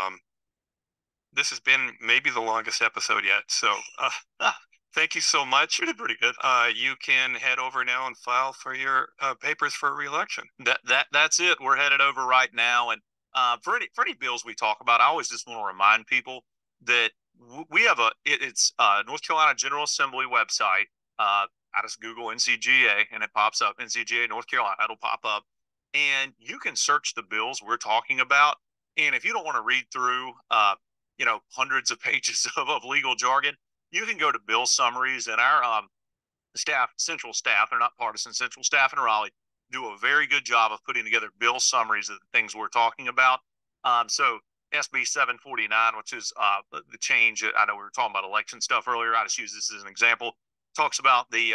this has been maybe the longest episode yet. So thank you so much. You did pretty good. You can head over now and file for your papers for re-election. That's it. We're headed over right now. And for any bills we talk about, I always just want to remind people that we have it's North Carolina General Assembly website. I just Google NCGA and it pops up, NCGA North Carolina. It'll pop up. And you can search the bills we're talking about. And if you don't want to read through hundreds of pages of legal jargon, you can go to bill summaries, and our central staff, they're not partisan, central staff in Raleigh do a very good job of putting together bill summaries of the things we're talking about. So SB 749, which is the change, I know we were talking about election stuff earlier, I just use this as an example, talks about the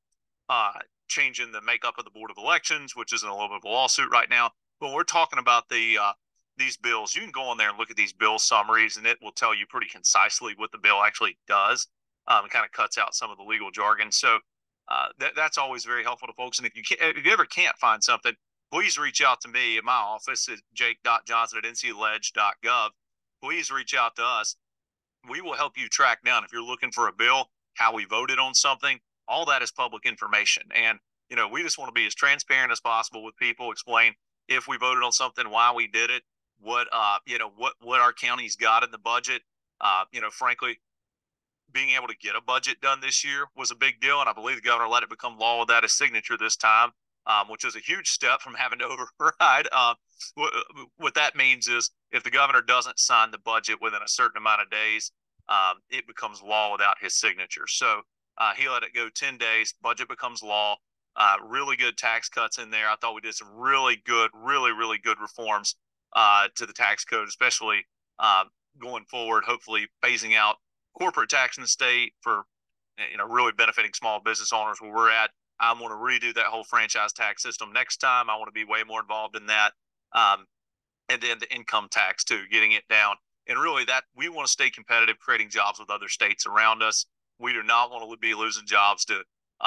change in the makeup of the Board of Elections, which is in a little bit of a lawsuit right now. But we're talking about these bills. You can go on there and look at these bill summaries, and it will tell you pretty concisely what the bill actually does. It kind of cuts out some of the legal jargon. So that's always very helpful to folks. And if you ever can't find something, please reach out to me. My office is jake.johnson@ncledge.gov. Please reach out to us. We will help you track down, if you're looking for a bill, how we voted on something. All that is public information. And, we just want to be as transparent as possible with people, explain if we voted on something, why we did it, what our county's got in the budget. Frankly, being able to get a budget done this year was a big deal, and I believe the governor let it become law without his signature this time, which is a huge step from having to override. What that means is if the governor doesn't sign the budget within a certain amount of days, it becomes law without his signature. So he let it go 10 days. Budget becomes law. Really good tax cuts in there. I thought we did some really good reforms to the tax code, especially going forward, hopefully phasing out corporate tax in the state for really benefiting small business owners where we're at. I want to redo that whole franchise tax system next time. I want to be way more involved in that. And then the income tax too, getting it down. And really that we want to stay competitive, creating jobs with other states around us. We do not want to be losing jobs to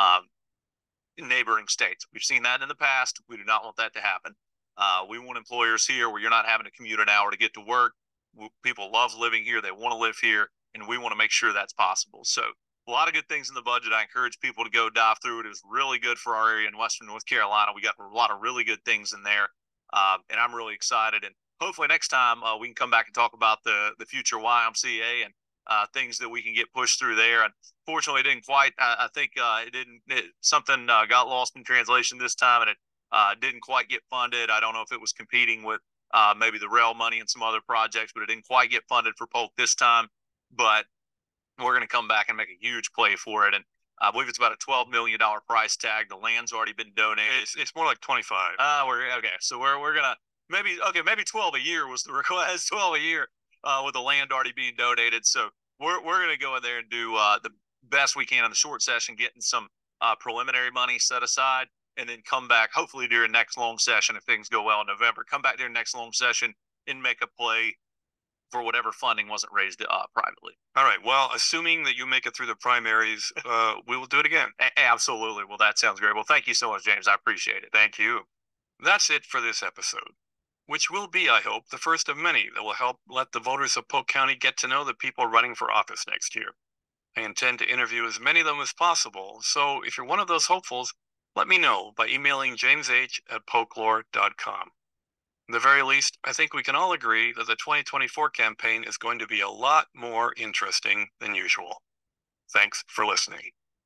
neighboring states. We've seen that in the past. We do not want that to happen. We want employers here where you're not having to commute an hour to get to work. People love living here. They want to live here, and we want to make sure that's possible. So a lot of good things in the budget. I encourage people to go dive through it. It was really good for our area in Western North Carolina. We got a lot of really good things in there, and I'm really excited. And hopefully next time we can come back and talk about the future YMCA and things that we can get pushed through there. And fortunately, it didn't quite. I think something got lost in translation this time, and it didn't quite get funded. I don't know if it was competing with maybe the rail money and some other projects, but it didn't quite get funded for Polk this time. But we're going to come back and make a huge play for it. And I believe it's about a $12 million price tag. The land's already been donated. It's more like 25. We're okay. So we're going to maybe 12 a year was the request, 12 a year with the land already being donated. So we're going to go in there and do the best we can in the short session, getting some preliminary money set aside, and then come back hopefully during next long session if things go well in November. Come back during next long session and make a play for whatever funding wasn't raised privately. All right. Well, assuming that you make it through the primaries, we will do it again. Absolutely. Well, that sounds great. Well, thank you so much, James. I appreciate it. Thank you. That's it for this episode, which will be, I hope, the first of many that will help let the voters of Polk County get to know the people running for office next year. I intend to interview as many of them as possible, so if you're one of those hopefuls, let me know by emailing jamesh@polklore.com. At the very least, I think we can all agree that the 2024 campaign is going to be a lot more interesting than usual. Thanks for listening.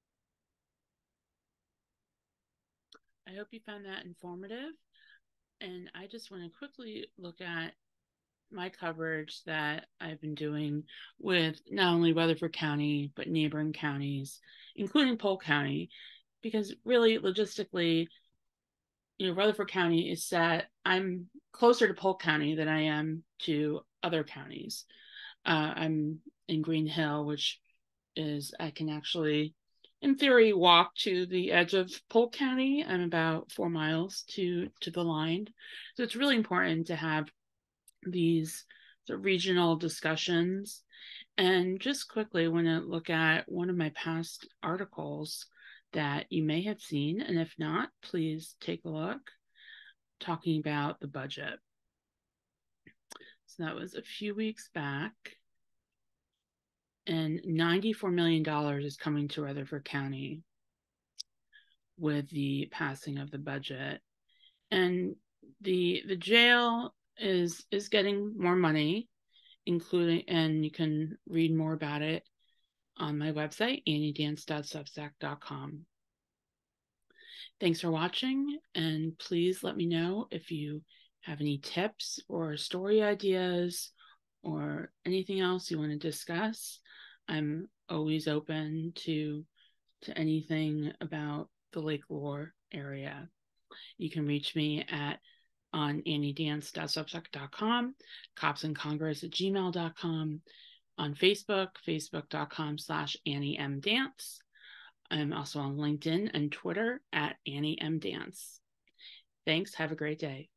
I hope you found that informative. And I just want to quickly look at my coverage that I've been doing with not only Rutherford County, but neighboring counties, including Polk County, because really logistically, Rutherford County is set. I'm closer to Polk County than I am to other counties. I'm in Green Hill, which is, I can actually, in theory, walk to the edge of Polk County. I'm about 4 miles to the line. So it's really important to have these regional discussions. And just quickly, I want to look at one of my past articles that you may have seen. And if not, please take a look, talking about the budget. So that was a few weeks back. And $94 million is coming to Rutherford County with the passing of the budget. And the jail is getting more money, including, and you can read more about it on my website, anniedance.substack.com. Thanks for watching, and please let me know if you have any tips or story ideas or anything else you want to discuss. I'm always open to anything about the Lake Lore area. You can reach me on anniedance.substack.com, copsandcongress@gmail.com, on Facebook, facebook.com/AnnieMDance. I'm also on LinkedIn and Twitter @AnnieMDance. Thanks. Have a great day.